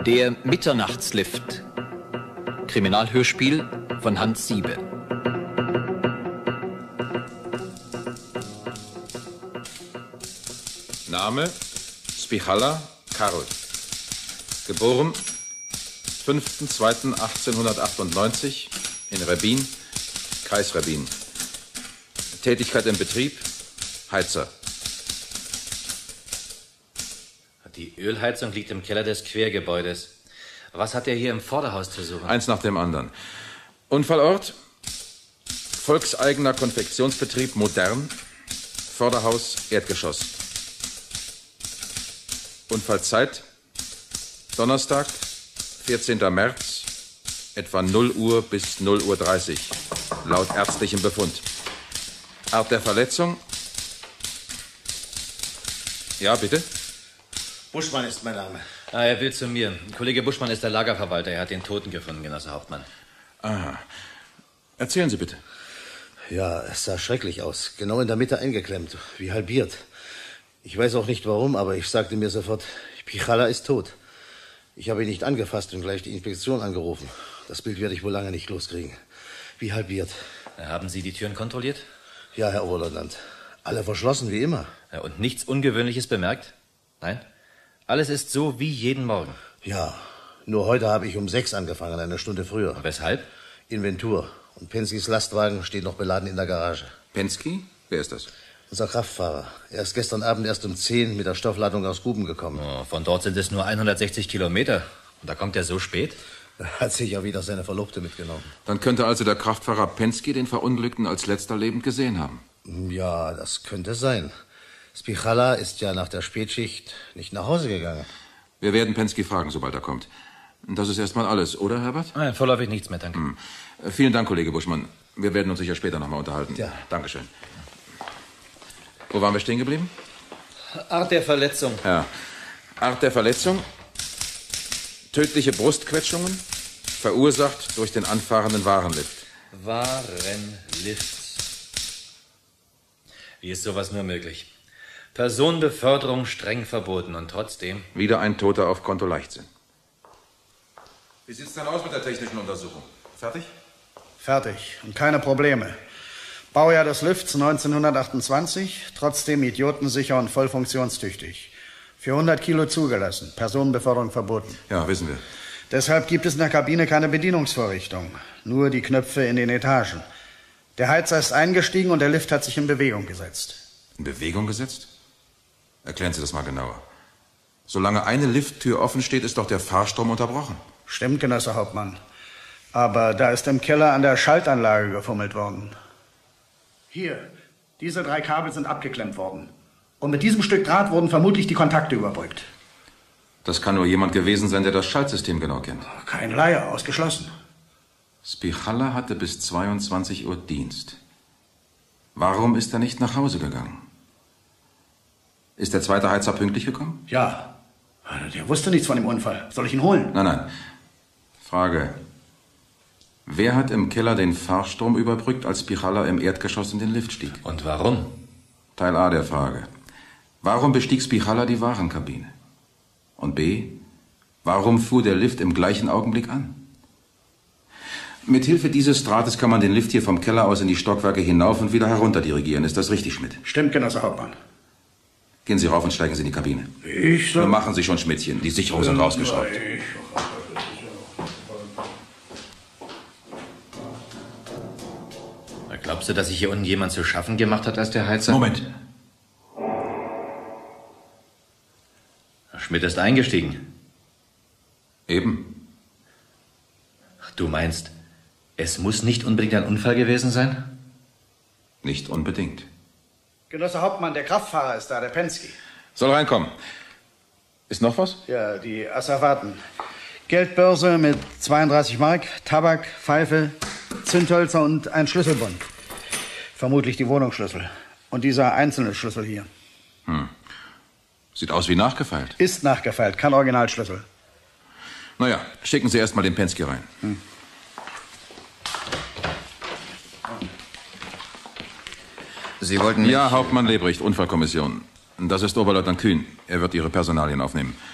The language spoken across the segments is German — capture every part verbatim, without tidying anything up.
Der Mitternachtslift. Kriminalhörspiel von Hans Siebe. Name Spichala Karl. Geboren fünfter zweiter achtzehnhundertachtundneunzig in Rebin, Kreis Rebin. Tätigkeit im Betrieb Heizer. Die Ölheizung liegt im Keller des Quergebäudes. Was hat er hier im Vorderhaus zu suchen? Eins nach dem anderen. Unfallort volkseigener Konfektionsbetrieb Modern. Vorderhaus Erdgeschoss. Unfallzeit Donnerstag, vierzehnter März, etwa null Uhr bis null Uhr dreißig, laut ärztlichem Befund. Art der Verletzung? Ja, bitte? Buschmann ist mein Name. Ah, er will zu mir. Kollege Buschmann ist der Lagerverwalter. Er hat den Toten gefunden, Genosse Hauptmann. Aha. Erzählen Sie bitte. Ja, es sah schrecklich aus. Genau in der Mitte eingeklemmt, wie halbiert. Ich weiß auch nicht warum, aber ich sagte mir sofort, Spichala ist tot. Ich habe ihn nicht angefasst und gleich die Inspektion angerufen. Das Bild werde ich wohl lange nicht loskriegen. Wie halbiert. Haben Sie die Türen kontrolliert? Ja, Herr Oberleutnant. Alle verschlossen, wie immer. Ja, und nichts Ungewöhnliches bemerkt? Nein? Alles ist so wie jeden Morgen? Ja, nur heute habe ich um sechs angefangen, eine Stunde früher. Und weshalb? Inventur. Und Penskys Lastwagen steht noch beladen in der Garage. Pensky? Wer ist das? Unser Kraftfahrer. Er ist gestern Abend erst um zehn mit der Stoffladung aus Guben gekommen. Oh, von dort sind es nur hundertsechzig Kilometer. Und da kommt er so spät? Er hat sich ja wieder seine Verlobte mitgenommen. Dann könnte also der Kraftfahrer Pensky den Verunglückten als letzter lebend gesehen haben. Ja, das könnte sein. Spichala ist ja nach der Spätschicht nicht nach Hause gegangen. Wir werden Pensky fragen, sobald er kommt. Das ist erstmal alles, oder, Herbert? Nein, vorläufig nichts mehr, danke. Hm. Vielen Dank, Kollege Buschmann. Wir werden uns sicher später noch mal unterhalten. Ja. Dankeschön. Wo waren wir stehen geblieben? Art der Verletzung. Ja. Art der Verletzung. Tödliche Brustquetschungen, verursacht durch den anfahrenden Warenlift. Warenlift. Wie ist sowas nur möglich? Personenbeförderung streng verboten und trotzdem... Wieder ein Toter auf Konto Leichtsinn. Wie sieht's denn aus mit der technischen Untersuchung? Fertig? Fertig und keine Probleme. Baujahr des Lifts neunzehnhundertachtundzwanzig, trotzdem idiotensicher und voll funktionstüchtig. Für hundert Kilo zugelassen, Personenbeförderung verboten. Ja, wissen wir. Deshalb gibt es in der Kabine keine Bedienungsvorrichtung, nur die Knöpfe in den Etagen. Der Heizer ist eingestiegen und der Lift hat sich in Bewegung gesetzt. In Bewegung gesetzt? Erklären Sie das mal genauer. Solange eine Lifttür offen steht, ist doch der Fahrstrom unterbrochen. Stimmt, Genosse Hauptmann. Aber da ist im Keller an der Schaltanlage gefummelt worden. Hier, diese drei Kabel sind abgeklemmt worden. Und mit diesem Stück Draht wurden vermutlich die Kontakte überbrückt. Das kann nur jemand gewesen sein, der das Schaltsystem genau kennt. Kein Laie, ausgeschlossen. Spichala hatte bis zweiundzwanzig Uhr Dienst. Warum ist er nicht nach Hause gegangen? Ist der zweite Heizer pünktlich gekommen? Ja. Der wusste nichts von dem Unfall. Soll ich ihn holen? Nein, nein. Frage. Wer hat im Keller den Fahrstrom überbrückt, als Spichala im Erdgeschoss in den Lift stieg? Und warum? Teil A der Frage. Warum bestieg Spichala die Warenkabine? Und B. Warum fuhr der Lift im gleichen Augenblick an? Mithilfe dieses Drahtes kann man den Lift hier vom Keller aus in die Stockwerke hinauf und wieder herunter dirigieren. Ist das richtig, Schmidt? Stimmt, Genosse Hauptmann. Gehen Sie rauf und steigen Sie in die Kabine. Ich soll... Wir machen Sie schon, Schmidtchen. Die Sicherungen sind rausgeschraubt. Glaubst du, dass sich hier unten jemand zu schaffen gemacht hat als der Heizer? Moment. Schmidt ist eingestiegen. Eben. Du meinst, es muss nicht unbedingt ein Unfall gewesen sein? Nicht unbedingt. Genosse Hauptmann, der Kraftfahrer ist da, der Pensky. Soll reinkommen. Ist noch was? Ja, die Asservaten. Geldbörse mit zweiunddreißig Mark, Tabak, Pfeife, Zündhölzer und ein Schlüsselbund. Vermutlich die Wohnungsschlüssel. Und dieser einzelne Schlüssel hier. Hm. Sieht aus wie nachgefeilt. Ist nachgefeilt, kein Originalschlüssel. Naja, schicken Sie erst mal den Pensky rein. Hm. Sie wollten mich... Ja, Hauptmann Lebrecht, Unfallkommission. Das ist Oberleutnant Kühn. Er wird Ihre Personalien aufnehmen.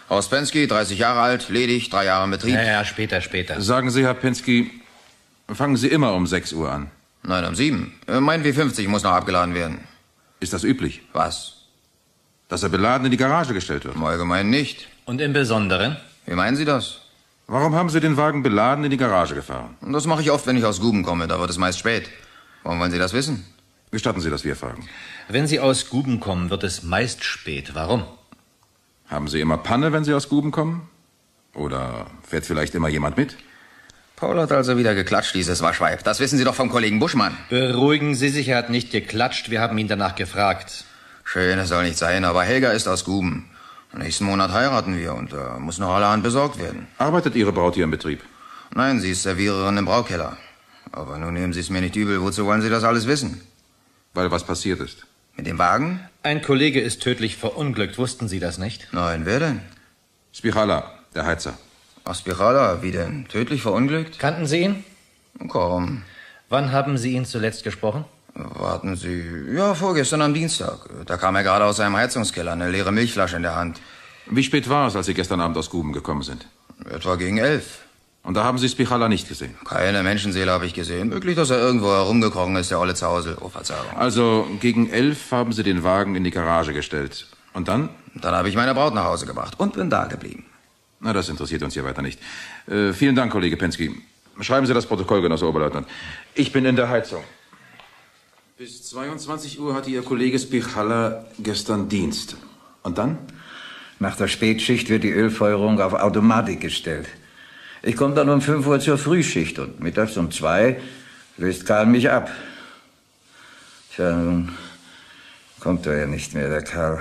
Horst Pensky, dreißig Jahre alt, ledig, drei Jahre im Betrieb. Ja, ja, später, später. Sagen Sie, Herr Pensky, fangen Sie immer um sechs Uhr an? Nein, um sieben. Mein W fünfzig muss noch abgeladen werden. Ist das üblich? Was? Dass er beladen in die Garage gestellt wird? Im Allgemeinen nicht. Und im Besonderen? Wie meinen Sie das? Warum haben Sie den Wagen beladen in die Garage gefahren? Das mache ich oft, wenn ich aus Guben komme. Da wird es meist spät. Warum wollen Sie das wissen? Gestatten Sie, dass wir fragen. Wenn Sie aus Guben kommen, wird es meist spät. Warum? Haben Sie immer Panne, wenn Sie aus Guben kommen? Oder fährt vielleicht immer jemand mit? Paul hat also wieder geklatscht, dieses Waschweib. Das wissen Sie doch vom Kollegen Buschmann. Beruhigen Sie sich, er hat nicht geklatscht. Wir haben ihn danach gefragt. Schön, es soll nicht sein, aber Helga ist aus Guben. Nächsten Monat heiraten wir und da muss noch allerhand besorgt werden. Arbeitet Ihre Braut hier im Betrieb? Nein, sie ist Serviererin im Braukeller. Aber nun nehmen Sie es mir nicht übel. Wozu wollen Sie das alles wissen? Weil was passiert ist. Mit dem Wagen? Ein Kollege ist tödlich verunglückt. Wussten Sie das nicht? Nein, wer denn? Spichala, der Heizer. Ach, Spichala, wie denn? Tödlich verunglückt? Kannten Sie ihn? Kaum. Wann haben Sie ihn zuletzt gesprochen? Warten Sie. Ja, vorgestern am Dienstag. Da kam er gerade aus seinem Heizungskeller, eine leere Milchflasche in der Hand. Wie spät war es, als Sie gestern Abend aus Guben gekommen sind? Etwa gegen elf. Und da haben Sie Spichala nicht gesehen? Keine Menschenseele habe ich gesehen. Möglich, dass er irgendwo herumgekrochen ist, der olle Zausel. Oh, Verzeihung. Also gegen elf haben Sie den Wagen in die Garage gestellt. Und dann? Dann habe ich meine Braut nach Hause gebracht und bin da geblieben. Na, das interessiert uns hier weiter nicht. Äh, vielen Dank, Kollege Pensky. Schreiben Sie das Protokoll, Genosse Oberleutnant. Ich bin in der Heizung. Bis zweiundzwanzig Uhr hatte Ihr Kollege Spichala gestern Dienst. Und dann? Nach der Spätschicht wird die Ölfeuerung auf Automatik gestellt. Ich komme dann um fünf Uhr zur Frühschicht und mittags um zwei löst Karl mich ab. Tja, nun kommt er ja nicht mehr, der Karl.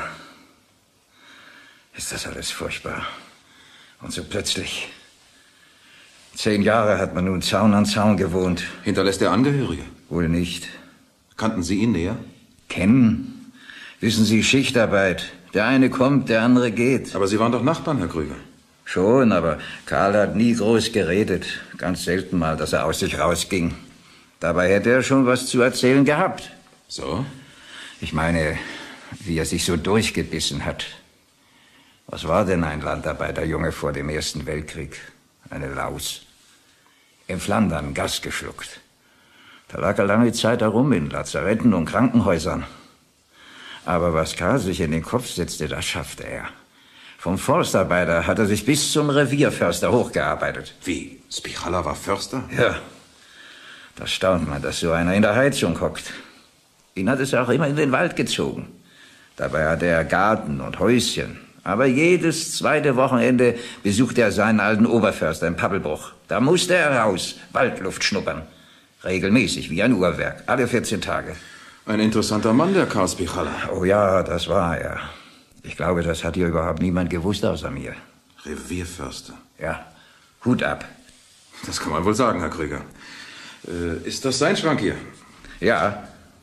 Ist das alles furchtbar. Und so plötzlich. Zehn Jahre hat man nun Zaun an Zaun gewohnt. Hinterlässt er Angehörige? Wohl nicht. Kannten Sie ihn näher? Kennen? Wissen Sie, Schichtarbeit. Der eine kommt, der andere geht. Aber Sie waren doch Nachbarn, Herr Krüger. Schon, aber Karl hat nie groß geredet. Ganz selten mal, dass er aus sich rausging. Dabei hätte er schon was zu erzählen gehabt. So? Ich meine, wie er sich so durchgebissen hat. Was war denn ein Landarbeiterjunge vor dem Ersten Weltkrieg? Eine Laus. In Flandern Gas geschluckt. Da lag er lange Zeit herum in Lazaretten und Krankenhäusern. Aber was Karl sich in den Kopf setzte, das schaffte er. Vom Forstarbeiter hat er sich bis zum Revierförster hochgearbeitet. Wie? Spichala war Förster? Ja. Da staunt man, dass so einer in der Heizung hockt. Ihn hat es auch immer in den Wald gezogen. Dabei hatte er Garten und Häuschen. Aber jedes zweite Wochenende besuchte er seinen alten Oberförster in Pappelbruch. Da musste er raus, Waldluft schnuppern. Regelmäßig, wie ein Uhrwerk, alle vierzehn Tage. Ein interessanter Mann, der Karl Spichala. Oh ja, das war er. Ich glaube, das hat hier überhaupt niemand gewusst außer mir. Revierförster. Ja, Hut ab. Das kann man wohl sagen, Herr Krüger. Äh, ist das sein Schrank hier? Ja.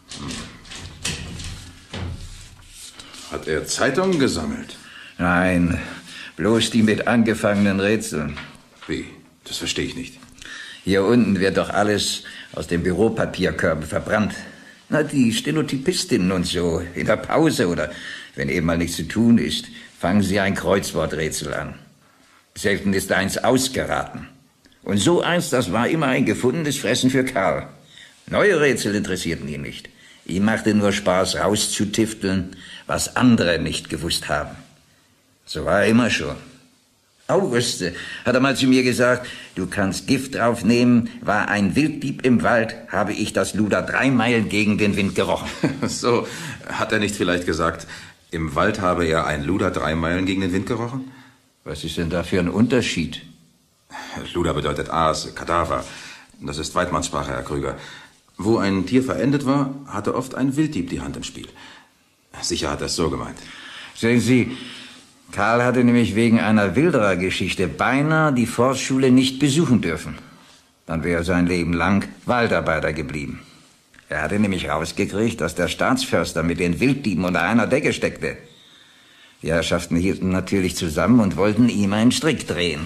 Hat er Zeitungen gesammelt? Nein, bloß die mit angefangenen Rätseln. Wie? Das verstehe ich nicht. Hier unten wird doch alles aus den Büropapierkörben verbrannt. Na, die Stenotypistinnen und so, in der Pause oder wenn eben mal nichts zu tun ist, fangen sie ein Kreuzworträtsel an. Selten ist eins ausgeraten. Und so eins, das war immer ein gefundenes Fressen für Karl. Neue Rätsel interessierten ihn nicht. Ihm machte nur Spaß, rauszutüfteln, was andere nicht gewusst haben. So war er immer schon. August hat er mal zu mir gesagt, du kannst Gift draufnehmen, war ein Wilddieb im Wald, habe ich das Luder drei Meilen gegen den Wind gerochen. So, hat er nicht vielleicht gesagt, im Wald habe er ein Luder drei Meilen gegen den Wind gerochen? Was ist denn da für ein Unterschied? Luder bedeutet Aas, Kadaver. Das ist Weidmannssprache, Herr Krüger. Wo ein Tier verendet war, hatte oft ein Wilddieb die Hand im Spiel. Sicher hat er es so gemeint. Sehen Sie, Karl hatte nämlich wegen einer Wilderer-Geschichte beinahe die Forstschule nicht besuchen dürfen. Dann wäre er sein Leben lang Waldarbeiter geblieben. Er hatte nämlich rausgekriegt, dass der Staatsförster mit den Wilddieben unter einer Decke steckte. Die Herrschaften hielten natürlich zusammen und wollten ihm einen Strick drehen.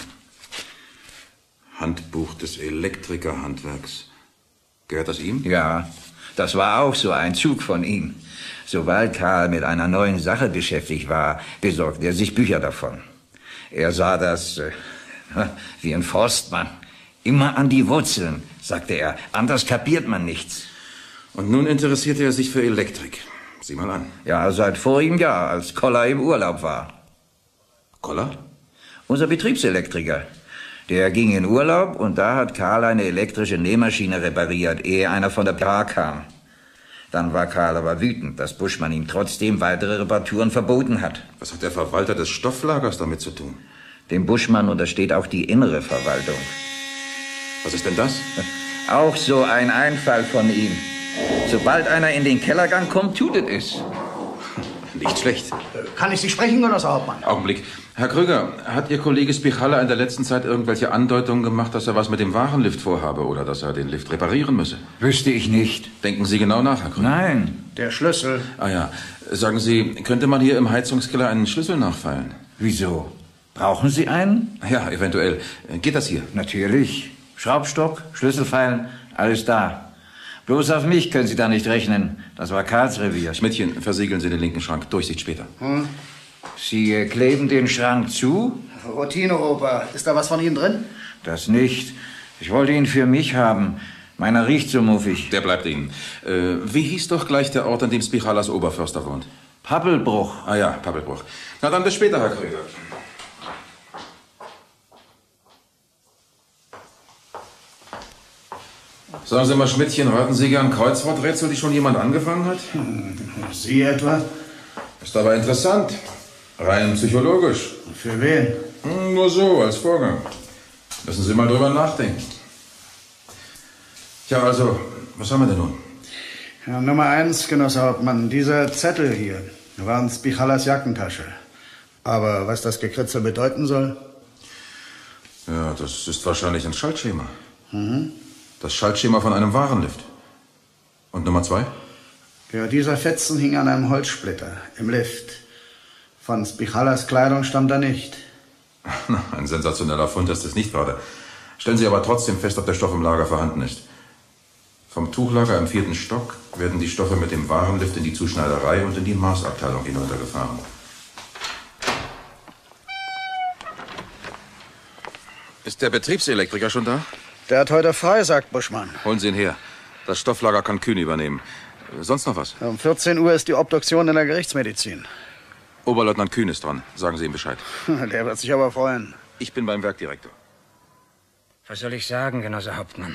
Handbuch des Elektrikerhandwerks. Gehört das ihm? Ja, das war auch so ein Zug von ihm. Sobald Karl mit einer neuen Sache beschäftigt war, besorgte er sich Bücher davon. Er sah das äh, wie ein Forstmann. Immer an die Wurzeln, sagte er. Anders kapiert man nichts. Und nun interessierte er sich für Elektrik. Sieh mal an. Ja, seit vorigem Jahr, als Koller im Urlaub war. Koller? Unser Betriebselektriker. Der ging in Urlaub und da hat Karl eine elektrische Nähmaschine repariert, ehe einer von der P A kam. Dann war Karl aber wütend, dass Buschmann ihm trotzdem weitere Reparaturen verboten hat. Was hat der Verwalter des Stofflagers damit zu tun? Dem Buschmann untersteht auch die innere Verwaltung. Was ist denn das? Auch so ein Einfall von ihm. Sobald einer in den Kellergang kommt, tut es es. Nicht schlecht. Kann ich Sie sprechen, Genosse Hauptmann? Augenblick. Herr Krüger, hat Ihr Kollege Spichala in der letzten Zeit irgendwelche Andeutungen gemacht, dass er was mit dem Warenlift vorhabe oder dass er den Lift reparieren müsse? Wüsste ich nicht. Denken Sie genau nach, Herr Krüger? Nein. Der Schlüssel. Ah ja. Sagen Sie, könnte man hier im Heizungskeller einen Schlüssel nachfeilen? Wieso? Brauchen Sie einen? Ja, eventuell. Geht das hier? Natürlich. Schraubstock, Schlüsselfeilen, alles da. Bloß auf mich können Sie da nicht rechnen. Das war Karls Revier. Schmidtchen, versiegeln Sie den linken Schrank. Durchsicht später. Hm? Sie äh, kleben den Schrank zu? Routine, Opa. Ist da was von Ihnen drin? Das nicht. Ich wollte ihn für mich haben. Meiner riecht so muffig. Der bleibt Ihnen. Äh, wie hieß doch gleich der Ort, an dem Spichalas Oberförster wohnt? Pappelbruch. Ah ja, Pappelbruch. Na dann bis später, Herr Krüger. Sagen Sie mal, Schmidtchen, raten Sie gern Kreuzworträtsel, die schon jemand angefangen hat? Sie etwa? Ist aber interessant. Rein psychologisch. Für wen? Hm, nur so, als Vorgang. Müssen Sie mal drüber nachdenken. Tja, also, was haben wir denn nun? Ja, Nummer eins, Genosse Hauptmann. Dieser Zettel hier war in Spichalas Jackentasche. Aber was das Gekritzel bedeuten soll? Ja, das ist wahrscheinlich ein Schaltschema. Mhm. Das Schaltschema von einem Warenlift. Und Nummer zwei? Ja, dieser Fetzen hing an einem Holzsplitter im Lift. Von Spichalas Kleidung stammt er nicht. Ein sensationeller Fund ist es nicht gerade. Stellen Sie aber trotzdem fest, ob der Stoff im Lager vorhanden ist. Vom Tuchlager im vierten Stock werden die Stoffe mit dem Warenlift in die Zuschneiderei und in die Maßabteilung hinuntergefahren. Ist der Betriebselektriker schon da? Der hat heute frei, sagt Buschmann. Holen Sie ihn her. Das Stofflager kann Kühn übernehmen. Sonst noch was? Um vierzehn Uhr ist die Obduktion in der Gerichtsmedizin. Oberleutnant Kühn ist dran. Sagen Sie ihm Bescheid. Der wird sich aber freuen. Ich bin beim Werkdirektor. Was soll ich sagen, Genosse Hauptmann?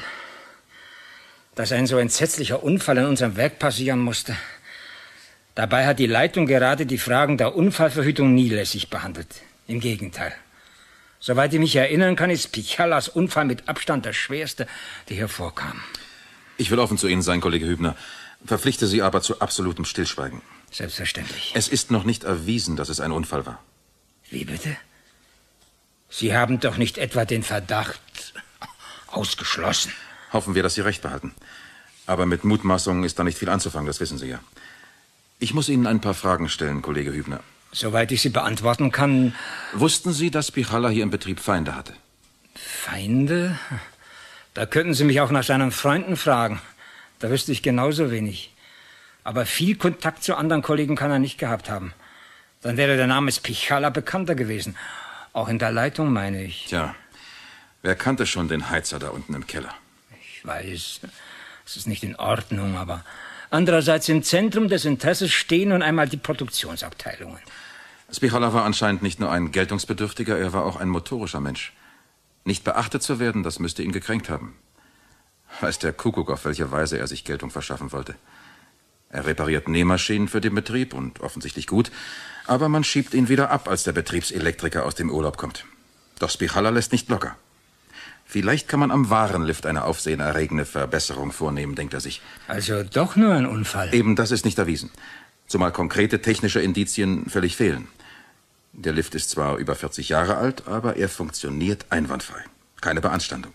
Dass ein so entsetzlicher Unfall in unserem Werk passieren musste. Dabei hat die Leitung gerade die Fragen der Unfallverhütung nie lässig behandelt. Im Gegenteil. Soweit ich mich erinnern kann, ist Spichalas Unfall mit Abstand der schwerste, der hier vorkam. Ich will offen zu Ihnen sein, Kollege Hübner. Verpflichte Sie aber zu absolutem Stillschweigen. Selbstverständlich. Es ist noch nicht erwiesen, dass es ein Unfall war. Wie bitte? Sie haben doch nicht etwa den Verdacht ausgeschlossen. Hoffen wir, dass Sie recht behalten. Aber mit Mutmaßungen ist da nicht viel anzufangen, das wissen Sie ja. Ich muss Ihnen ein paar Fragen stellen, Kollege Hübner. Soweit ich sie beantworten kann... Wussten Sie, dass Spichala hier im Betrieb Feinde hatte? Feinde? Da könnten Sie mich auch nach seinen Freunden fragen. Da wüsste ich genauso wenig. Aber viel Kontakt zu anderen Kollegen kann er nicht gehabt haben. Dann wäre der Name Spichala bekannter gewesen. Auch in der Leitung, meine ich. Tja, wer kannte schon den Heizer da unten im Keller? Ich weiß, es ist nicht in Ordnung, aber... Andererseits im Zentrum des Interesses stehen nun einmal die Produktionsabteilungen. Spichala war anscheinend nicht nur ein Geltungsbedürftiger, er war auch ein motorischer Mensch. Nicht beachtet zu werden, das müsste ihn gekränkt haben. Weiß der Kuckuck, auf welche Weise er sich Geltung verschaffen wollte. Er repariert Nähmaschinen für den Betrieb und offensichtlich gut, aber man schiebt ihn wieder ab, als der Betriebselektriker aus dem Urlaub kommt. Doch Spichala lässt nicht locker. Vielleicht kann man am Warenlift eine aufsehenerregende Verbesserung vornehmen, denkt er sich. Also doch nur ein Unfall? Eben das ist nicht erwiesen. Zumal konkrete technische Indizien völlig fehlen. Der Lift ist zwar über vierzig Jahre alt, aber er funktioniert einwandfrei. Keine Beanstandung.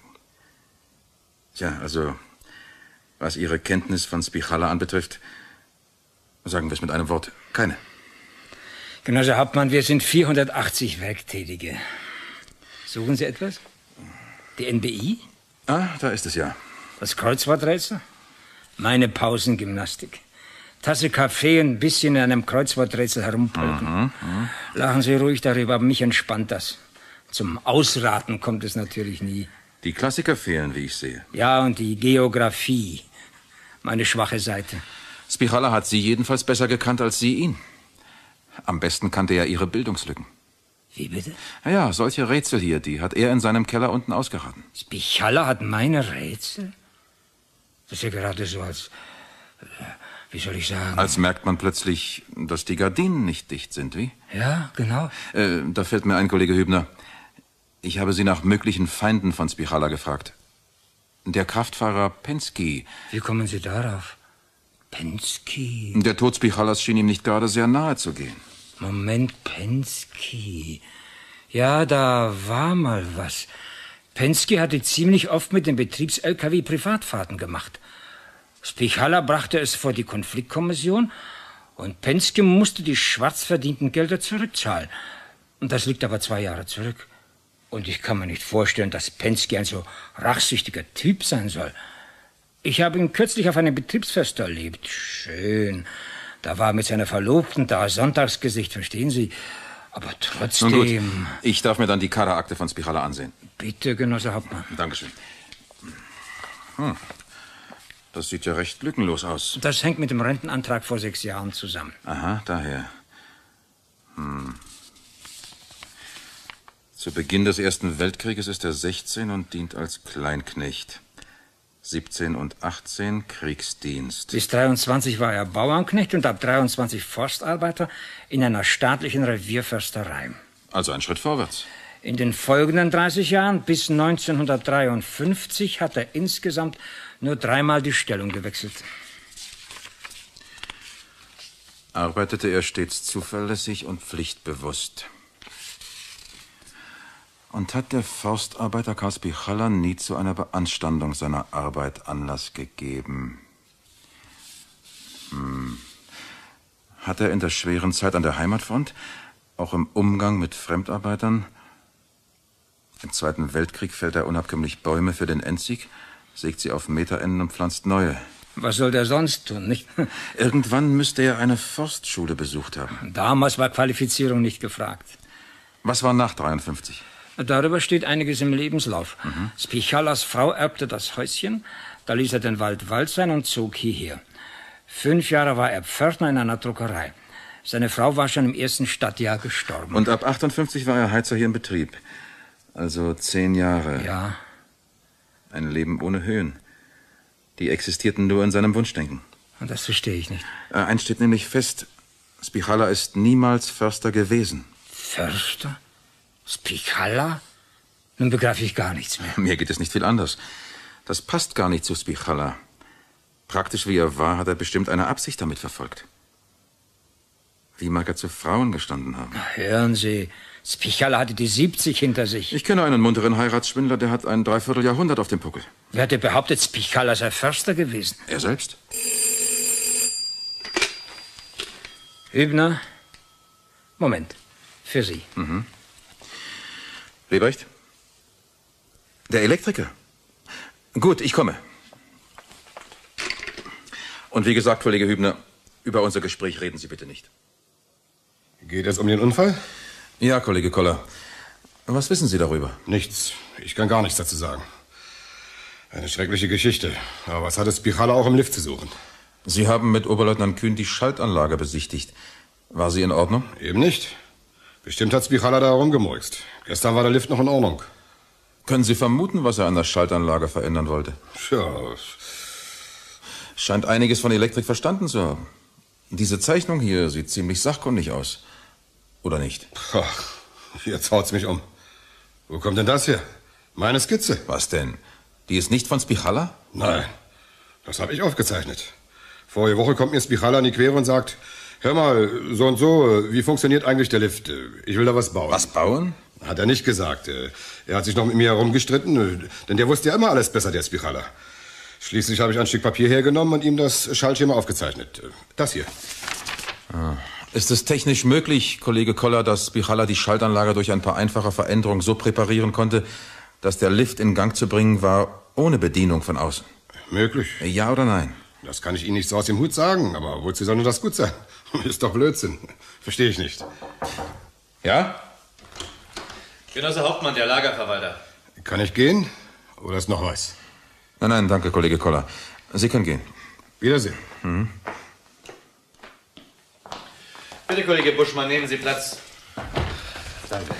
Tja, also, was Ihre Kenntnis von Spichala anbetrifft, sagen wir es mit einem Wort, keine. Genosse Hauptmann, wir sind vierhundertachtzig Werktätige. Suchen Sie etwas? Die N B I? Ah, da ist es ja. Das Kreuzworträtsel? Meine Pausengymnastik. Tasse Kaffee und ein bisschen in einem Kreuzworträtsel herumpolken. Mhm, mh. Lachen Sie ruhig darüber, aber mich entspannt das. Zum Ausraten kommt es natürlich nie. Die Klassiker fehlen, wie ich sehe. Ja, und die Geographie. Meine schwache Seite. Spichala hat Sie jedenfalls besser gekannt als Sie ihn. Am besten kannte er Ihre Bildungslücken. Wie bitte? Ja, solche Rätsel hier, die hat er in seinem Keller unten ausgeraten. Spichala hat meine Rätsel? Das ist ja gerade so, als... Wie soll ich sagen? Als merkt man plötzlich, dass die Gardinen nicht dicht sind, wie? Ja, genau. Äh, da fällt mir ein, Kollege Hübner. Ich habe Sie nach möglichen Feinden von Spichala gefragt. Der Kraftfahrer Penske. Wie kommen Sie darauf? Penske? Der Tod Spichalas schien ihm nicht gerade sehr nahe zu gehen. Moment, Penske. Ja, da war mal was. Penske hatte ziemlich oft mit dem Betriebs-L K W Privatfahrten gemacht. Spichala brachte es vor die Konfliktkommission und Penske musste die schwarz verdienten Gelder zurückzahlen. Und das liegt aber zwei Jahre zurück. Und ich kann mir nicht vorstellen, dass Penske ein so rachsüchtiger Typ sein soll. Ich habe ihn kürzlich auf einem Betriebsfest erlebt. Schön. Da war er mit seiner Verlobten da, Sonntagsgesicht, verstehen Sie? Aber trotzdem... Nun gut, ich darf mir dann die Kaderakte von Spichala ansehen. Bitte, Genosse Hauptmann. Dankeschön. Hm. Das sieht ja recht lückenlos aus. Das hängt mit dem Rentenantrag vor sechs Jahren zusammen. Aha, daher. Hm. Zu Beginn des Ersten Weltkrieges ist er sechzehn und dient als Kleinknecht. siebzehn und achtzehn Kriegsdienst. Bis dreiundzwanzig war er Bauernknecht und ab dreiundzwanzig Forstarbeiter in einer staatlichen Revierförsterei. Also ein Schritt vorwärts. In den folgenden dreißig Jahren bis neunzehnhundertdreiundfünfzig hat er insgesamt nur dreimal die Stellung gewechselt. Arbeitete er stets zuverlässig und pflichtbewusst. Und hat der Forstarbeiter Karl Spichala nie zu einer Beanstandung seiner Arbeit Anlass gegeben? Hm. Hat er in der schweren Zeit an der Heimatfront, auch im Umgang mit Fremdarbeitern... Im Zweiten Weltkrieg fällt er unabkömmlich Bäume für den Endsieg, sägt sie auf Meterenden und pflanzt neue. Was soll der sonst tun, nicht? Irgendwann müsste er eine Forstschule besucht haben. Damals war Qualifizierung nicht gefragt. Was war nach dreiundfünfzig? Darüber steht einiges im Lebenslauf. Mhm. Spichalas Frau erbte das Häuschen, da ließ er den Wald Wald sein und zog hierher. Fünf Jahre war er Pförtner in einer Druckerei. Seine Frau war schon im ersten Stadtjahr gestorben. Und ab achtundfünfzig war er Heizer hier im Betrieb. Also zehn Jahre. Ja. Ein Leben ohne Höhen. Die existierten nur in seinem Wunschdenken. Und das verstehe ich nicht. Äh, eins steht nämlich fest. Spichala ist niemals Förster gewesen. Förster? Spichala? Nun begreife ich gar nichts mehr. Mir geht es nicht viel anders. Das passt gar nicht zu Spichala. Praktisch wie er war, hat er bestimmt eine Absicht damit verfolgt. Wie mag er zu Frauen gestanden haben? Hören Sie, Spichala hatte die siebzig hinter sich. Ich kenne einen munteren Heiratsschwindler, der hat ein Dreivierteljahrhundert auf dem Puckel. Wer hätte behauptet, Spichala sei Förster gewesen? Er selbst? Hübner? Moment, für Sie. Mhm. Lebrecht? Der Elektriker? Gut, ich komme. Und wie gesagt, Kollege Hübner, über unser Gespräch reden Sie bitte nicht. Geht es um den Unfall? Ja, Kollege Koller. Was wissen Sie darüber? Nichts. Ich kann gar nichts dazu sagen. Eine schreckliche Geschichte. Aber was hatte Spichala auch im Lift zu suchen? Sie haben mit Oberleutnant Kühn die Schaltanlage besichtigt. War sie in Ordnung? Eben nicht. Bestimmt hat Spichala da rumgemurkst. Gestern war der Lift noch in Ordnung. Können Sie vermuten, was er an der Schaltanlage verändern wollte? Tja. Scheint einiges von Elektrik verstanden zu haben. Diese Zeichnung hier sieht ziemlich sachkundig aus. Oder nicht? Ach, jetzt haut's mich um. Wo kommt denn das her? Meine Skizze. Was denn? Die ist nicht von Spichala? Nein, das habe ich aufgezeichnet. Vorige Woche kommt mir Spichala in die Quere und sagt, hör mal, so und so, wie funktioniert eigentlich der Lift? Ich will da was bauen. Was bauen? Hat er nicht gesagt. Er hat sich noch mit mir herumgestritten, denn der wusste ja immer alles besser, der Spichala. Schließlich habe ich ein Stück Papier hergenommen und ihm das Schaltschema aufgezeichnet. Das hier. Ah. Ist es technisch möglich, Kollege Koller, dass Spichala die Schaltanlage durch ein paar einfache Veränderungen so präparieren konnte, dass der Lift in Gang zu bringen war, ohne Bedienung von außen? Möglich. Ja oder nein? Das kann ich Ihnen nicht so aus dem Hut sagen, aber wozu soll denn das gut sein? Ist doch Blödsinn. Verstehe ich nicht. Ja? Genosse Hauptmann, der Lagerverwalter. Kann ich gehen? Oder ist noch was? Nein, nein, danke, Kollege Koller. Sie können gehen. Wiedersehen. Mhm. Bitte, Kollege Buschmann, nehmen Sie Platz. Danke.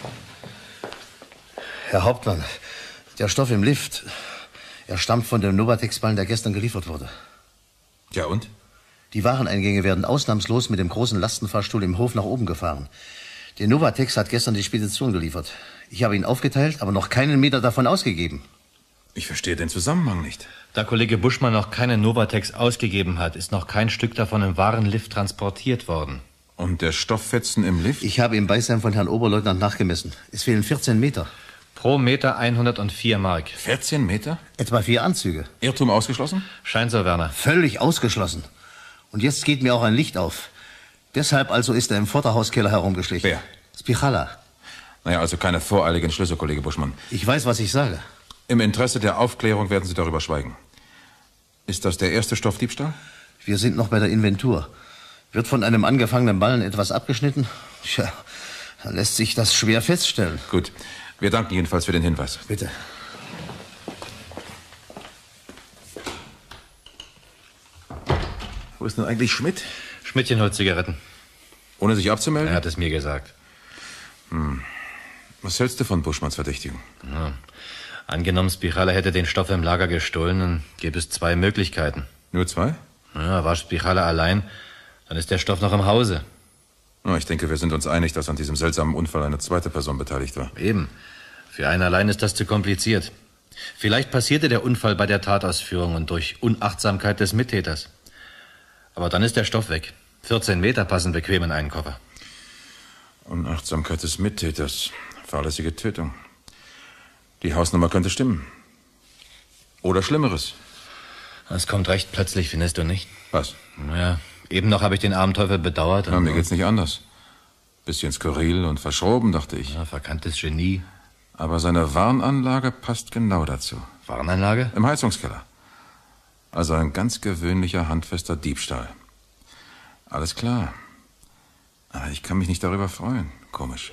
Herr Hauptmann, der Stoff im Lift, er stammt von dem Novatex-Ballen, der gestern geliefert wurde. Ja, und? Die Wareneingänge werden ausnahmslos mit dem großen Lastenfahrstuhl im Hof nach oben gefahren. Der Novatex hat gestern die Spedition geliefert. Ich habe ihn aufgeteilt, aber noch keinen Meter davon ausgegeben. Ich verstehe den Zusammenhang nicht. Da Kollege Buschmann noch keinen Novatex ausgegeben hat, ist noch kein Stück davon im Warenlift transportiert worden. Und der Stofffetzen im Lift? Ich habe im Beisein von Herrn Oberleutnant nachgemessen. Es fehlen vierzehn Meter. Pro Meter hundertvier Mark. vierzehn Meter? Etwa vier Anzüge. Irrtum ausgeschlossen? Scheint so, Werner. Völlig ausgeschlossen. Und jetzt geht mir auch ein Licht auf. Deshalb also ist er im Vorderhauskeller herumgeschlichen. Wer? Spichala. Naja, also keine voreiligen Schlüsse, Kollege Buschmann. Ich weiß, was ich sage. Im Interesse der Aufklärung werden Sie darüber schweigen. Ist das der erste Stoffdiebstahl? Wir sind noch bei der Inventur. Wird von einem angefangenen Ballen etwas abgeschnitten? Tja, dann lässt sich das schwer feststellen. Gut. Wir danken jedenfalls für den Hinweis. Bitte. Wo ist denn eigentlich Schmidt? Schmidtchen holt Zigaretten. Ohne sich abzumelden? Er hat es mir gesagt. Hm. Was hältst du von Buschmanns Verdächtigung? Ja. Angenommen, Spichala hätte den Stoff im Lager gestohlen, dann gäbe es zwei Möglichkeiten. Nur zwei? Ja, war Spichala allein, dann ist der Stoff noch im Hause. Na, ich denke, wir sind uns einig, dass an diesem seltsamen Unfall eine zweite Person beteiligt war. Eben. Für einen allein ist das zu kompliziert. Vielleicht passierte der Unfall bei der Tatausführung und durch Unachtsamkeit des Mittäters. Aber dann ist der Stoff weg. vierzehn Meter passen bequem in einen Koffer. Unachtsamkeit des Mittäters. Fahrlässige Tötung. Die Hausnummer könnte stimmen. Oder Schlimmeres. Es kommt recht plötzlich, findest du nicht? Was? Naja, eben noch habe ich den armen Teufel bedauert. Ja, mir geht's nicht anders. Bisschen skurril und verschroben, dachte ich. Ja, verkanntes Genie. Aber seine Warnanlage passt genau dazu. Warnanlage? Im Heizungskeller. Also ein ganz gewöhnlicher, handfester Diebstahl. Alles klar. Aber ich kann mich nicht darüber freuen. Komisch.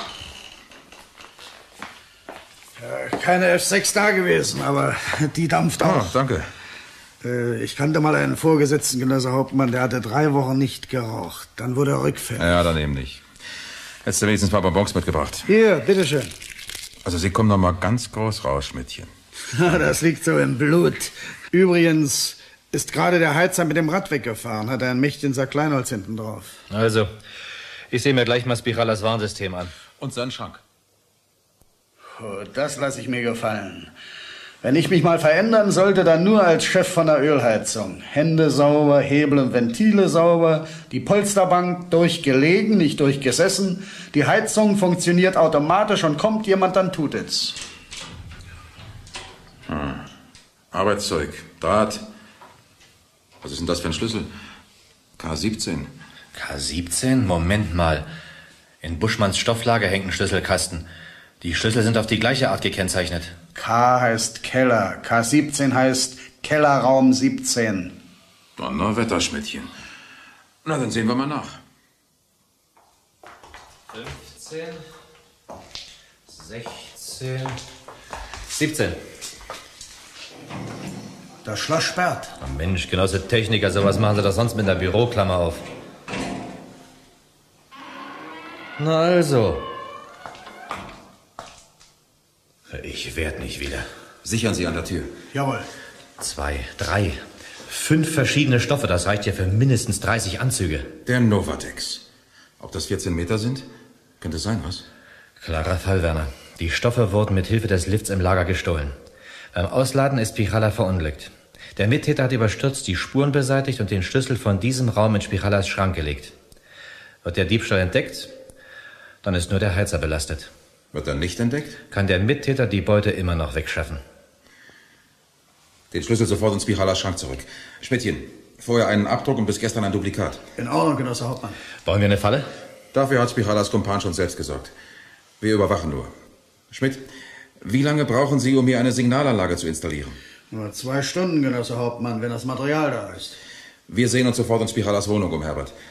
Ja, keine F sechs da gewesen, aber die dampft auch. Oh, danke. Äh, ich kannte mal einen Vorgesetzten, Genosse Hauptmann, der hatte drei Wochen nicht geraucht. Dann wurde er rückfällig. Ja, dann eben nicht. Hättest du wenigstens ein paar Bonbons mitgebracht. Hier, bitteschön. Also Sie kommen noch mal ganz groß raus, Schmidtchen. Das liegt so im Blut. Übrigens ist gerade der Heizer mit dem Rad weggefahren, hat ein mächtigen Sack Kleinholz hinten drauf. Also, ich sehe mir gleich mal Spichalas Warnsystem an. Und seinen Schrank. Oh, das lasse ich mir gefallen. Wenn ich mich mal verändern sollte, dann nur als Chef von der Ölheizung. Hände sauber, Hebel und Ventile sauber, die Polsterbank durchgelegen, nicht durchgesessen. Die Heizung funktioniert automatisch und kommt jemand, dann tut es. Hm. Arbeitszeug, Draht. Was ist denn das für ein Schlüssel? K siebzehn. K siebzehn? Moment mal. In Buschmanns Stofflager hängt ein Schlüsselkasten. Die Schlüssel sind auf die gleiche Art gekennzeichnet. K heißt Keller, K siebzehn heißt Kellerraum siebzehn. Donnerwetter, Schmidtchen. Na, dann sehen wir mal nach. fünfzehn, sechzehn, siebzehn. Das Schloss sperrt. Oh Mensch, Genosse Techniker, sowas machen Sie doch sonst mit der Büroklammer auf. Na also. Ich werd nicht wieder. Sichern Sie an der Tür. Jawohl. Zwei, drei, fünf verschiedene Stoffe, das reicht ja für mindestens dreißig Anzüge. Der Novatex. Ob das vierzehn Meter sind? Könnte sein, was? Klarer Fall, Werner. Die Stoffe wurden mit Hilfe des Lifts im Lager gestohlen. Beim Ausladen ist Spichala verunglückt. Der Mittäter hat überstürzt die Spuren beseitigt und den Schlüssel von diesem Raum in Spichalas Schrank gelegt. Wird der Diebstahl entdeckt, dann ist nur der Heizer belastet. Wird er nicht entdeckt? Kann der Mittäter die Beute immer noch wegschaffen. Den Schlüssel sofort in Spichalas Schrank zurück. Schmidtchen, vorher einen Abdruck und bis gestern ein Duplikat. In Ordnung, Genosse Hauptmann. Wollen wir eine Falle? Dafür hat Spichalas Kumpan schon selbst gesorgt. Wir überwachen nur. Schmidt, wie lange brauchen Sie, um hier eine Signalanlage zu installieren? Nur zwei Stunden, Genosse Hauptmann, wenn das Material da ist. Wir sehen uns sofort in Spichalas Wohnung um, Herbert.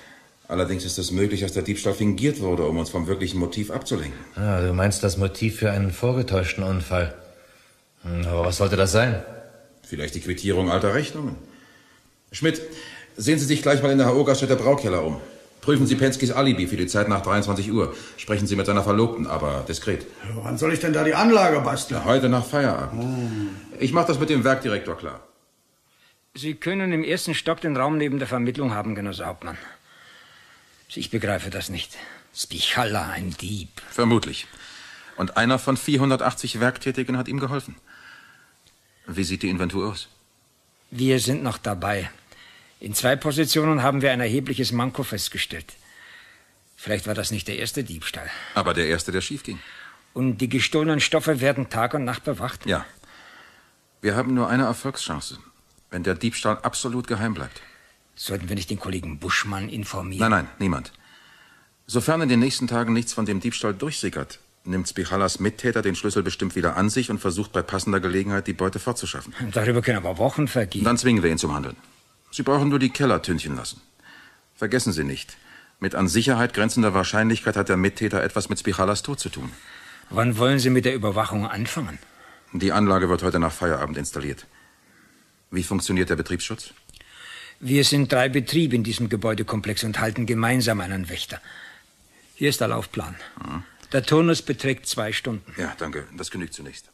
Allerdings ist es möglich, dass der Diebstahl fingiert wurde, um uns vom wirklichen Motiv abzulenken. Ah, du meinst das Motiv für einen vorgetäuschten Unfall. Hm, aber was sollte das sein? Vielleicht die Quittierung alter Rechnungen. Schmidt, sehen Sie sich gleich mal in der H O-Gaststätte Braukeller um. Prüfen Sie Penskys Alibi für die Zeit nach dreiundzwanzig Uhr. Sprechen Sie mit seiner Verlobten, aber diskret. Ja, wann soll ich denn da die Anlage basteln? Ja, heute nach Feierabend. Hm. Ich mache das mit dem Werkdirektor klar. Sie können im ersten Stock den Raum neben der Vermittlung haben, Genosse Hauptmann. Ich begreife das nicht. Spichala, ein Dieb. Vermutlich. Und einer von vierhundertachtzig Werktätigen hat ihm geholfen. Wie sieht die Inventur aus? Wir sind noch dabei. In zwei Positionen haben wir ein erhebliches Manko festgestellt. Vielleicht war das nicht der erste Diebstahl. Aber der erste, der schief ging. Und die gestohlenen Stoffe werden Tag und Nacht bewacht? Ja. Wir haben nur eine Erfolgschance, wenn der Diebstahl absolut geheim bleibt. Sollten wir nicht den Kollegen Buschmann informieren? Nein, nein, niemand. Sofern in den nächsten Tagen nichts von dem Diebstahl durchsickert, nimmt Spichalas Mittäter den Schlüssel bestimmt wieder an sich und versucht bei passender Gelegenheit, die Beute fortzuschaffen. Darüber können aber Wochen vergehen. Dann zwingen wir ihn zum Handeln. Sie brauchen nur die Keller tünchen lassen. Vergessen Sie nicht, mit an Sicherheit grenzender Wahrscheinlichkeit hat der Mittäter etwas mit Spichalas Tod zu tun. Wann wollen Sie mit der Überwachung anfangen? Die Anlage wird heute nach Feierabend installiert. Wie funktioniert der Betriebsschutz? Wir sind drei Betriebe in diesem Gebäudekomplex und halten gemeinsam einen Wächter. Hier ist der Laufplan. Mhm. Der Turnus beträgt zwei Stunden. Ja, danke. Das genügt zunächst.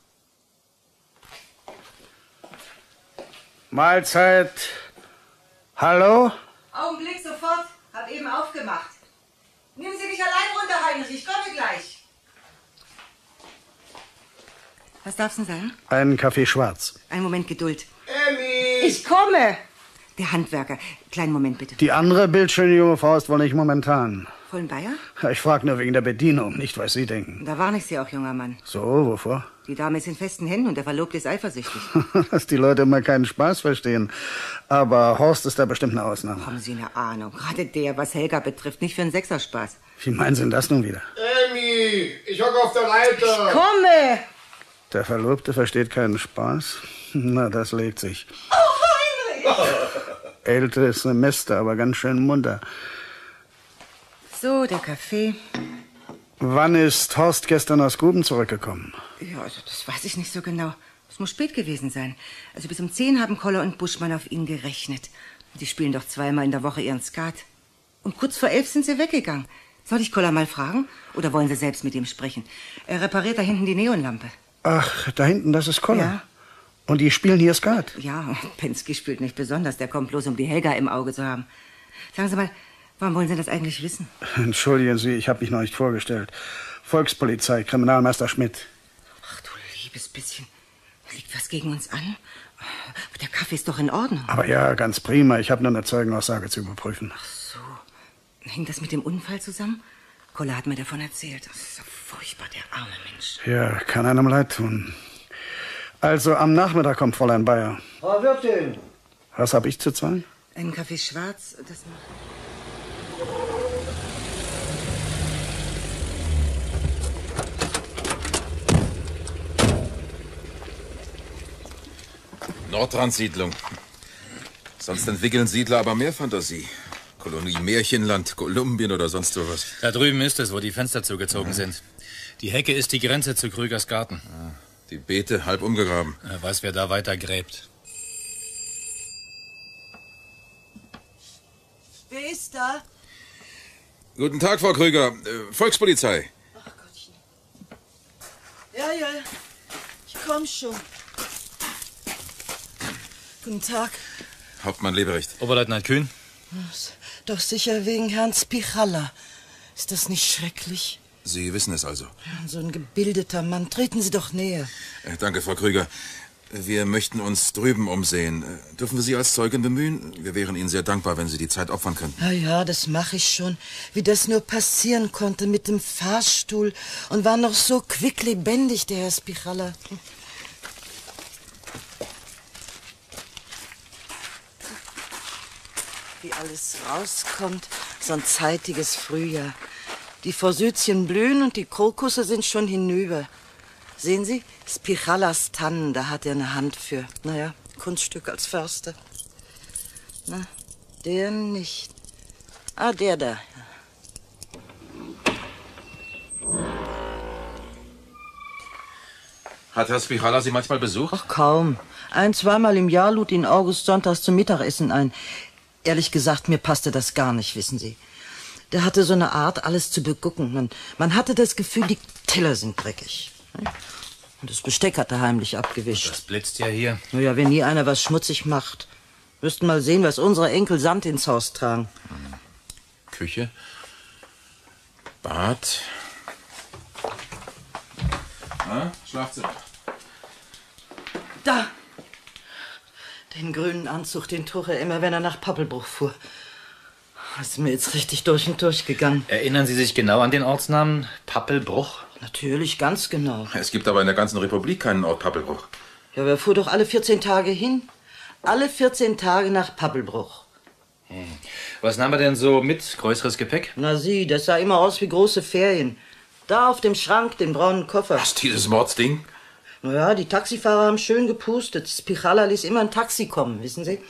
Mahlzeit. Hallo? Augenblick, sofort. Hab eben aufgemacht. Nehmen Sie mich allein runter, Heinrich. Ich komme gleich. Was darf's denn sein? Einen Kaffee schwarz. Einen Moment Geduld. Emmy! Ich komme! Der Handwerker. Kleinen Moment, bitte. Die andere bildschöne junge Frau ist wohl nicht momentan. Vollen Bayer? Ich frage nur wegen der Bedienung, nicht was Sie denken. Da warne ich Sie auch, junger Mann. So, wovor? Die Dame ist in festen Händen und der Verlobte ist eifersüchtig. Dass die Leute immer keinen Spaß verstehen. Aber Horst ist da bestimmt eine Ausnahme. Haben Sie eine Ahnung? Gerade der, was Helga betrifft, nicht für einen Sechserspaß. Wie meinen Sie denn das nun wieder? Emmy, ich hocke auf der Leiter. Ich komme! Der Verlobte versteht keinen Spaß? Na, das legt sich. Oh, Heinrich! Älteres Semester, aber ganz schön munter. So, der Kaffee. Wann ist Horst gestern aus Guben zurückgekommen? Ja, also das weiß ich nicht so genau. Es muss spät gewesen sein. Also bis um zehn haben Koller und Buschmann auf ihn gerechnet. Die spielen doch zweimal in der Woche ihren Skat. Und kurz vor elf sind sie weggegangen. Soll ich Koller mal fragen? Oder wollen Sie selbst mit ihm sprechen? Er repariert da hinten die Neonlampe. Ach, da hinten, das ist Koller. Ja. Und die spielen hier Skat? Ja, Penske spielt nicht besonders. Der kommt bloß, um die Helga im Auge zu haben. Sagen Sie mal, warum wollen Sie das eigentlich wissen? Entschuldigen Sie, ich habe mich noch nicht vorgestellt. Volkspolizei, Kriminalmeister Schmidt. Ach du liebes bisschen. Liegt was gegen uns an? Aber der Kaffee ist doch in Ordnung. Aber ja, ganz prima. Ich habe nur eine Zeugenaussage zu überprüfen. Ach so. Hängt das mit dem Unfall zusammen? Koller hat mir davon erzählt. Das ist so furchtbar, der arme Mensch. Ja, kann einem leid tun. Also, am Nachmittag kommt Fräulein Bayer. Frau Wirtin. Was habe ich zu zahlen? Einen Kaffee schwarz, das macht... Nordrandsiedlung. Sonst entwickeln Siedler aber mehr Fantasie. Kolonie Märchenland, Kolumbien oder sonst sowas. Da drüben ist es, wo die Fenster zugezogen sind. Die Hecke ist die Grenze zu Krügers Garten. Die Beete halb umgegraben. Wer weiß, wer da weiter gräbt. Wer ist da? Guten Tag, Frau Krüger. Äh, Volkspolizei. Ach Gottchen. Ja, ja, ich komm schon. Guten Tag. Hauptmann Leberecht. Oberleutnant Kühn. Doch sicher wegen Herrn Spichala. Ist das nicht schrecklich? Sie wissen es also. So ein gebildeter Mann. Treten Sie doch näher. Äh, danke, Frau Krüger. Wir möchten uns drüben umsehen. Äh, dürfen wir Sie als Zeugin bemühen? Wir wären Ihnen sehr dankbar, wenn Sie die Zeit opfern könnten. Ja, ja, das mache ich schon. Wie das nur passieren konnte mit dem Fahrstuhl. Und war noch so quicklebendig, der Herr Spichala. Wie alles rauskommt, so ein zeitiges Frühjahr. Die Forsythien blühen und die Krokusse sind schon hinüber. Sehen Sie, Spichalas Tannen, da hat er eine Hand für. Naja, Kunststück als Förster. Na, der nicht. Ah, der da. Hat Herr Spichala Sie manchmal besucht? Ach, kaum. Ein-, zweimal im Jahr lud ihn August sonntags zum Mittagessen ein. Ehrlich gesagt, mir passte das gar nicht, wissen Sie. Der hatte so eine Art, alles zu begucken. Man, man hatte das Gefühl, die Teller sind dreckig. Und das Besteck hat er heimlich abgewischt. Das blitzt ja hier. Naja, wenn nie einer was schmutzig macht. Müssten mal sehen, was unsere Enkel Sand ins Haus tragen. Küche. Bad. Na, Schlafzimmer. Da! Den grünen Anzug, den trug er immer, wenn er nach Pappelbruch fuhr. Das ist mir jetzt richtig durch und durch gegangen. Erinnern Sie sich genau an den Ortsnamen Pappelbruch? Natürlich, ganz genau. Es gibt aber in der ganzen Republik keinen Ort Pappelbruch. Ja, aber er fuhr doch alle vierzehn Tage hin. Alle vierzehn Tage nach Pappelbruch. Hm. Was nahm er denn so mit? Größeres Gepäck? Na sieh, das sah immer aus wie große Ferien. Da auf dem Schrank, den braunen Koffer. Was, dieses Mordsding? Na ja, die Taxifahrer haben schön gepustet. Spichala ließ immer ein Taxi kommen, wissen Sie?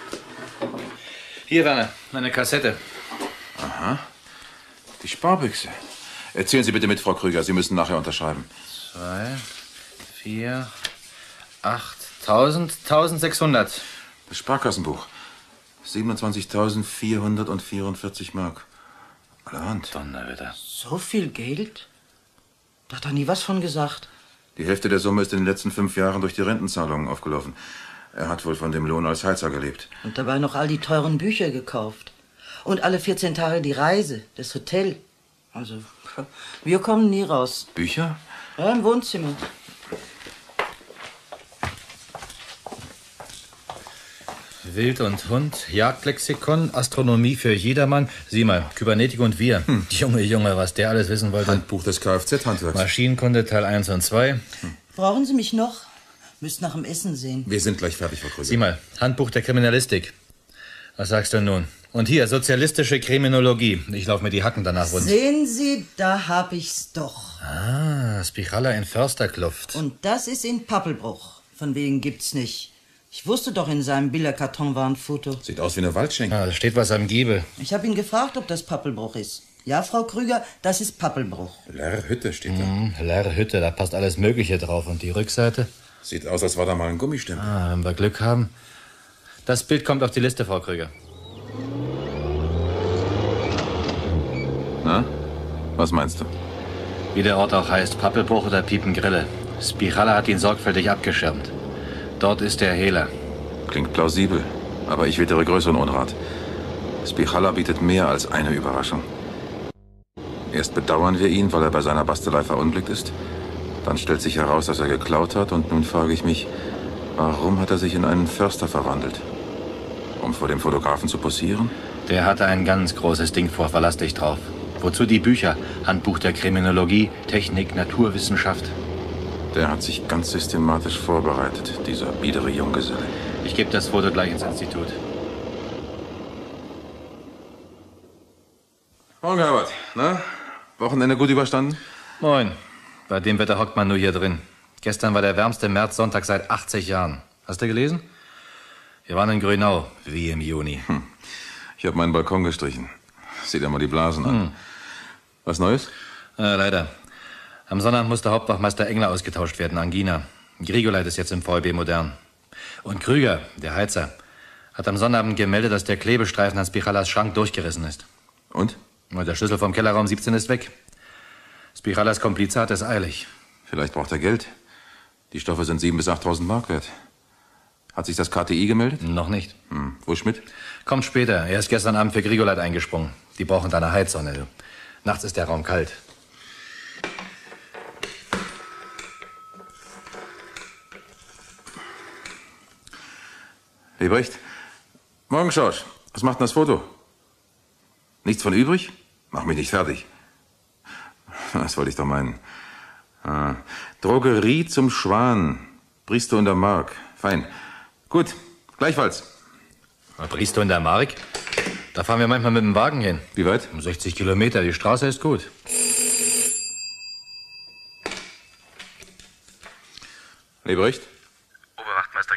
Hier, Werner, meine Kassette. Aha. Die Sparbüchse. Erzählen Sie bitte mit, Frau Krüger. Sie müssen nachher unterschreiben. Zwei, vier, acht, tausend, tausendsechshundert. Das Sparkassenbuch. siebenundzwanzigtausendvierhundertvierundvierzig Mark. Allerhand. Donnerwetter. So viel Geld? Da hat er nie was von gesagt. Die Hälfte der Summe ist in den letzten fünf Jahren durch die Rentenzahlungen aufgelaufen. Er hat wohl von dem Lohn als Heizer gelebt. Und dabei noch all die teuren Bücher gekauft. Und alle vierzehn Tage die Reise, das Hotel. Also, wir kommen nie raus. Bücher? Ja, im Wohnzimmer. Wild und Hund, Jagdlexikon, Astronomie für jedermann. Sieh mal, Kybernetik und wir. Hm. Junge, Junge, was der alles wissen wollte. Handbuch des Kfz-Handwerks. Maschinenkunde Teil eins und zwei. Hm. Brauchen Sie mich noch? Müsst nach dem Essen sehen. Wir sind gleich fertig, Frau Krüger. Sieh mal, Handbuch der Kriminalistik. Was sagst du nun? Und hier, sozialistische Kriminologie. Ich laufe mir die Hacken danach rund. Sehen Sie, da hab ich's doch. Ah, Spichala in Försterkluft. Und das ist in Pappelbruch. Von wegen gibt's nicht. Ich wusste doch, in seinem Bilderkarton war ein Foto. Sieht aus wie eine Waldschenke. Ah, da steht was am Giebel. Ich habe ihn gefragt, ob das Pappelbruch ist. Ja, Frau Krüger, das ist Pappelbruch. Leere steht da. Mm, leere Hütte, da passt alles Mögliche drauf. Und die Rückseite? Sieht aus, als war da mal ein Gummistempel. Ah, wenn wir Glück haben. Das Bild kommt auf die Liste, Frau Krüger. Na, was meinst du? Wie der Ort auch heißt, Pappelbruch oder Piepengrille. Spichala hat ihn sorgfältig abgeschirmt. Dort ist der Hehler. Klingt plausibel, aber ich wittere größeren Unrat. Spichala bietet mehr als eine Überraschung. Erst bedauern wir ihn, weil er bei seiner Bastelei verunglückt ist. Dann stellt sich heraus, dass er geklaut hat. Und nun frage ich mich, warum hat er sich in einen Förster verwandelt? Um vor dem Fotografen zu posieren? Der hatte ein ganz großes Ding vor, verlass dich drauf. Wozu die Bücher? Handbuch der Kriminologie, Technik, Naturwissenschaft. Der hat sich ganz systematisch vorbereitet, dieser biedere Junggeselle. Ich gebe das Foto gleich ins Institut. Morgen, Herbert. Na, Wochenende gut überstanden? Moin. Bei dem Wetter hockt man nur hier drin. Gestern war der wärmste Märzsonntag seit achtzig Jahren. Hast du gelesen? Wir waren in Grünau, wie im Juni. Hm. Ich habe meinen Balkon gestrichen. Sieh dir mal die Blasen an. Hm. Was Neues? Äh, leider. Am Sonnabend musste Hauptwachmeister Engler ausgetauscht werden, Angina. Grigoleit ist jetzt im V E B modern. Und Krüger, der Heizer, hat am Sonnabend gemeldet, dass der Klebestreifen an Spichalas Schrank durchgerissen ist. Und? Und der Schlüssel vom Kellerraum siebzehn ist weg. Spichalas Komplize hat es eilig. Vielleicht braucht er Geld. Die Stoffe sind siebentausend bis achttausend Mark wert. Hat sich das K T I gemeldet? Noch nicht. Hm. Wo Schmidt? Kommt später. Er ist gestern Abend für Grigoleit eingesprungen. Die brauchen da eine Heizsonne. Nachts ist der Raum kalt. Lebrecht? Morgen, Schorsch. Was macht denn das Foto? Nichts von übrig? Mach mich nicht fertig. Das wollte ich doch meinen. Ah. Drogerie zum Schwan. Bristow in der Mark. Fein. Gut, gleichfalls. Bristow in der Mark? Da fahren wir manchmal mit dem Wagen hin. Wie weit? Um sechzig Kilometer. Die Straße ist gut. Lebrecht? Oberwachtmeister Grigoleit. Genosse Hauptmann, die Warnanlage geht. Hören Sie? Oberwachtmeister Grigoleit. Genosse Hauptmann, die Warnanlage geht. Hören Sie? Oberwachtmeister Grigoleit. Genosse Hauptmann, die Warnanlage geht. Hören Sie?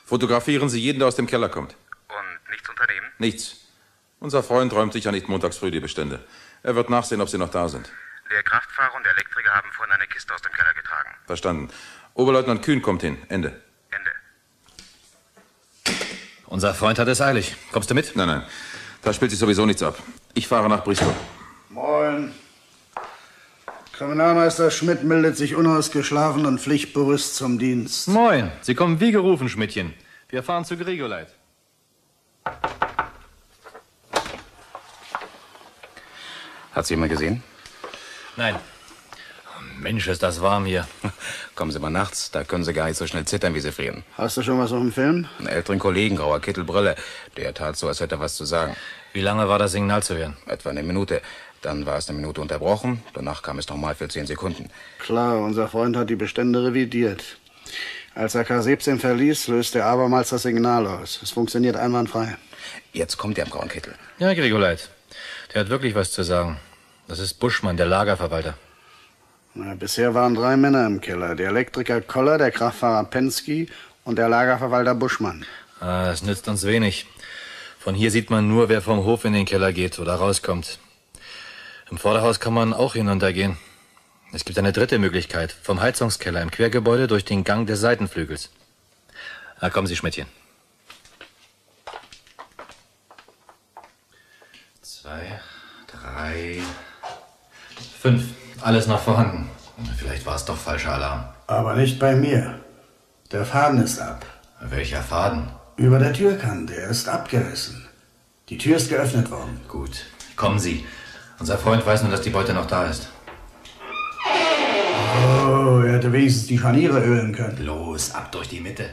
Fotografieren Sie jeden, der aus dem Keller kommt. Und nichts unternehmen? Nichts. Unser Freund räumt sicher nicht montags früh die Bestände. Er wird nachsehen, ob sie noch da sind. Der Kraftfahrer und der Elektriker haben vorhin eine Kiste aus dem Keller getragen. Verstanden. Oberleutnant Kühn kommt hin. Ende. Ende. Unser Freund hat es eilig. Kommst du mit? Nein, nein. Da spielt sich sowieso nichts ab. Ich fahre nach Bristol. Moin. Kriminalmeister Schmidt meldet sich unausgeschlafen und pflichtbewusst zum Dienst. Moin. Sie kommen wie gerufen, Schmidtchen. Wir fahren zu Grigoleit. Hat Sie jemand gesehen? Nein. Mensch, ist das warm hier. Kommen Sie mal nachts, da können Sie gar nicht so schnell zittern, wie Sie frieren. Hast du schon was auf dem Film? Einen älteren Kollegen, grauer Kittel, Brille. Der tat so, als hätte er was zu sagen. Wie lange war das Signal zu hören? Etwa eine Minute. Dann war es eine Minute unterbrochen. Danach kam es nochmal für zehn Sekunden. Klar, unser Freund hat die Bestände revidiert. Als er K siebzehn verließ, löste er abermals das Signal aus. Es funktioniert einwandfrei. Jetzt kommt der im grauen Kittel. Ja, Grigoleit. Der hat wirklich was zu sagen. Das ist Buschmann, der Lagerverwalter. Na, bisher waren drei Männer im Keller. Der Elektriker Koller, der Kraftfahrer Pensky und der Lagerverwalter Buschmann. Ah, das nützt uns wenig. Von hier sieht man nur, wer vom Hof in den Keller geht oder rauskommt. Im Vorderhaus kann man auch hinuntergehen. Es gibt eine dritte Möglichkeit. Vom Heizungskeller im Quergebäude durch den Gang des Seitenflügels. Na, kommen Sie, Schmidtchen. Zwei, drei, fünf. Alles noch vorhanden. Vielleicht war es doch falscher Alarm. Aber nicht bei mir. Der Faden ist ab. Welcher Faden? Über der Türkante. Er ist abgerissen. Die Tür ist geöffnet worden. Gut. Kommen Sie. Unser Freund weiß nur, dass die Beute noch da ist. Oh, er hätte wenigstens die Scharniere ölen können. Los, ab durch die Mitte.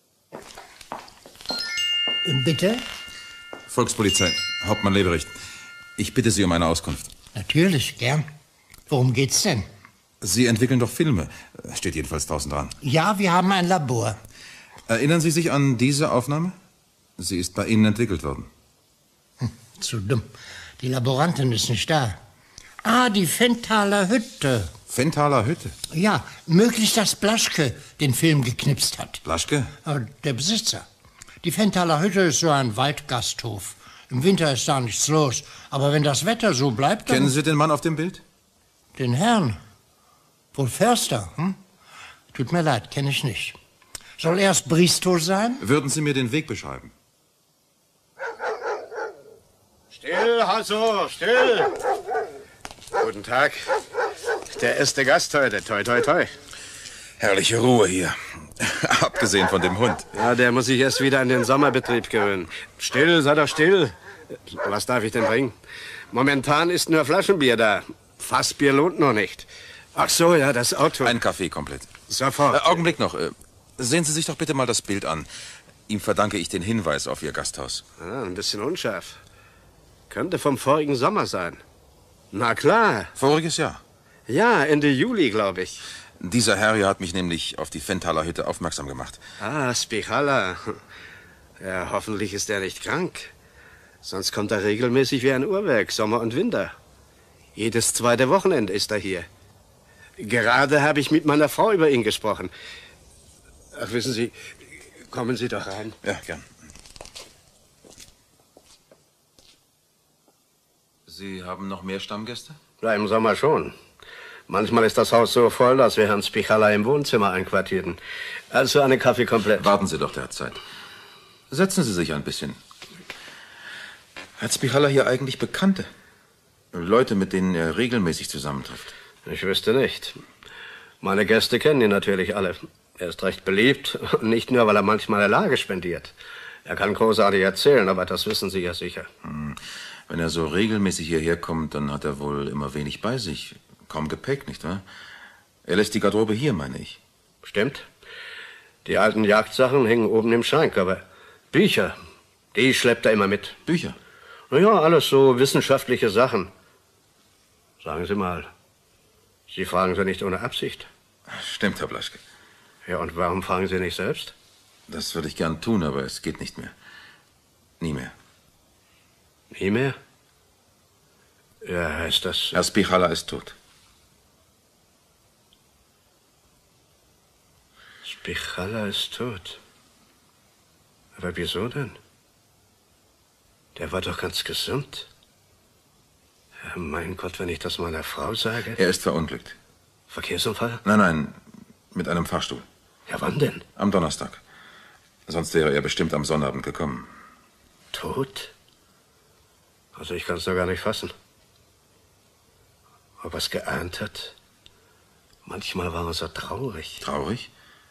Bitte? Volkspolizei, Hauptmann Leberich. Ich bitte Sie um eine Auskunft. Natürlich, gern. Worum geht's denn? Sie entwickeln doch Filme. Steht jedenfalls draußen dran. Ja, wir haben ein Labor. Erinnern Sie sich an diese Aufnahme? Sie ist bei Ihnen entwickelt worden. Hm, zu dumm. Die Laborantin ist nicht da. Ah, die Fenthaler Hütte. Fenthaler Hütte? Ja, möglich, dass Blaschke den Film geknipst hat. Blaschke? Der Besitzer. Die Fenthaler Hütte ist so ein Waldgasthof. Im Winter ist da nichts los. Aber wenn das Wetter so bleibt, dann... Kennen Sie den Mann auf dem Bild? Den Herrn? Wohl Förster, hm? Tut mir leid, kenne ich nicht. Soll erst Bristow sein? Würden Sie mir den Weg beschreiben? Still, Hasso, still! Guten Tag. Der erste Gast heute. Toi, toi, toi. Herrliche Ruhe hier. Abgesehen von dem Hund. Ja, der muss sich erst wieder an den Sommerbetrieb gewöhnen. Still, sei doch still. Was darf ich denn bringen? Momentan ist nur Flaschenbier da. Fassbier lohnt noch nicht. Ach so, ja, das Auto. Ein Kaffee komplett. Sofort. Äh, Augenblick noch. Äh, sehen Sie sich doch bitte mal das Bild an. Ihm verdanke ich den Hinweis auf Ihr Gasthaus. Ah, ein bisschen unscharf. Könnte vom vorigen Sommer sein. Na klar. Voriges Jahr? Ja, Ende Juli, glaube ich. Dieser Herr hier hat mich nämlich auf die Fenthaler Hütte aufmerksam gemacht. Ah, Spichala. Ja, hoffentlich ist er nicht krank. Sonst kommt er regelmäßig wie ein Uhrwerk, Sommer und Winter. Jedes zweite Wochenende ist er hier. Gerade habe ich mit meiner Frau über ihn gesprochen. Ach, wissen Sie, kommen Sie doch rein. Ja, gern. Sie haben noch mehr Stammgäste? Ja, im Sommer schon. Manchmal ist das Haus so voll, dass wir Herrn Spichala im Wohnzimmer einquartierten. Also eine Kaffee komplett. Warten Sie doch, der hat Zeit. Setzen Sie sich ein bisschen. Hat Spichala hier eigentlich Bekannte? Leute, mit denen er regelmäßig zusammentrifft? Ich wüsste nicht. Meine Gäste kennen ihn natürlich alle. Er ist recht beliebt, nicht nur, weil er manchmal eine Lage spendiert. Er kann großartig erzählen, aber das wissen Sie ja sicher. Hm. Wenn er so regelmäßig hierher kommt, dann hat er wohl immer wenig bei sich. Kaum Gepäck, nicht wahr? Er lässt die Garderobe hier, meine ich. Stimmt. Die alten Jagdsachen hängen oben im Schrank, aber Bücher, die schleppt er immer mit. Bücher? Na ja, alles so wissenschaftliche Sachen. Sagen Sie mal, Sie fragen so nicht ohne Absicht. Stimmt, Herr Blaschke. Ja, und warum fragen Sie nicht selbst? Das würde ich gern tun, aber es geht nicht mehr. Nie mehr. Nie mehr? Ja, heißt das... Herr Spichala ist tot. Spichala ist tot. Aber wieso denn? Der war doch ganz gesund. Ja, mein Gott, wenn ich das meiner Frau sage. Er ist verunglückt. Verkehrsunfall? Nein, nein, mit einem Fahrstuhl. Ja, wann denn? Am Donnerstag. Sonst wäre er bestimmt am Sonnabend gekommen. Tot? Also ich kann es doch gar nicht fassen. Ob er es geahnt hat? Manchmal war er so traurig. Traurig?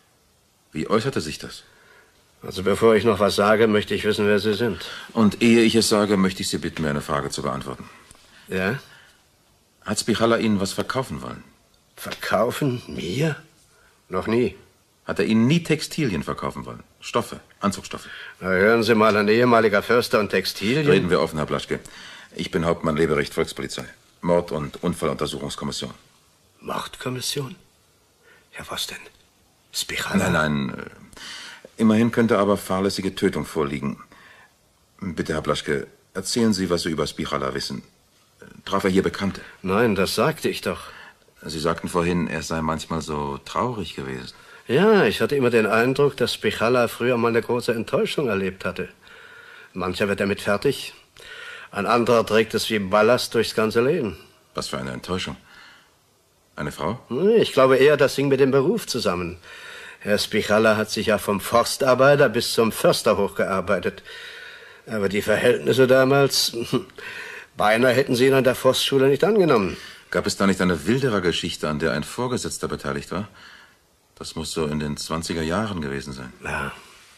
Wie äußerte sich das? Also bevor ich noch was sage, möchte ich wissen, wer Sie sind. Und ehe ich es sage, möchte ich Sie bitten, mir eine Frage zu beantworten. Ja? Hat Spichala Ihnen was verkaufen wollen? Verkaufen? Mir? Noch nie. Hat er Ihnen nie Textilien verkaufen wollen? Stoffe, Anzugsstoffe? Na, hören Sie mal, ein ehemaliger Förster und Textilien. Reden wir offen, Herr Blaschke. Ich bin Hauptmann Leberecht Volkspolizei. Mord- und Unfalluntersuchungskommission. Mordkommission? Ja, was denn? Spichala? Nein, nein. Immerhin könnte aber fahrlässige Tötung vorliegen. Bitte, Herr Blaschke, erzählen Sie, was Sie über Spichala wissen. Traf er hier Bekannte? Nein, das sagte ich doch. Sie sagten vorhin, er sei manchmal so traurig gewesen. Ja, ich hatte immer den Eindruck, dass Spichala früher mal eine große Enttäuschung erlebt hatte. Mancher wird damit fertig, ein anderer trägt es wie Ballast durchs ganze Leben. Was für eine Enttäuschung. Eine Frau? Ich glaube eher, das hing mit dem Beruf zusammen. Herr Spichala hat sich ja vom Forstarbeiter bis zum Förster hochgearbeitet. Aber die Verhältnisse damals, beinahe hätten sie ihn an der Forstschule nicht angenommen. Gab es da nicht eine Wilderer-Geschichte, an der ein Vorgesetzter beteiligt war? Das muss so in den zwanziger Jahren gewesen sein. Ja,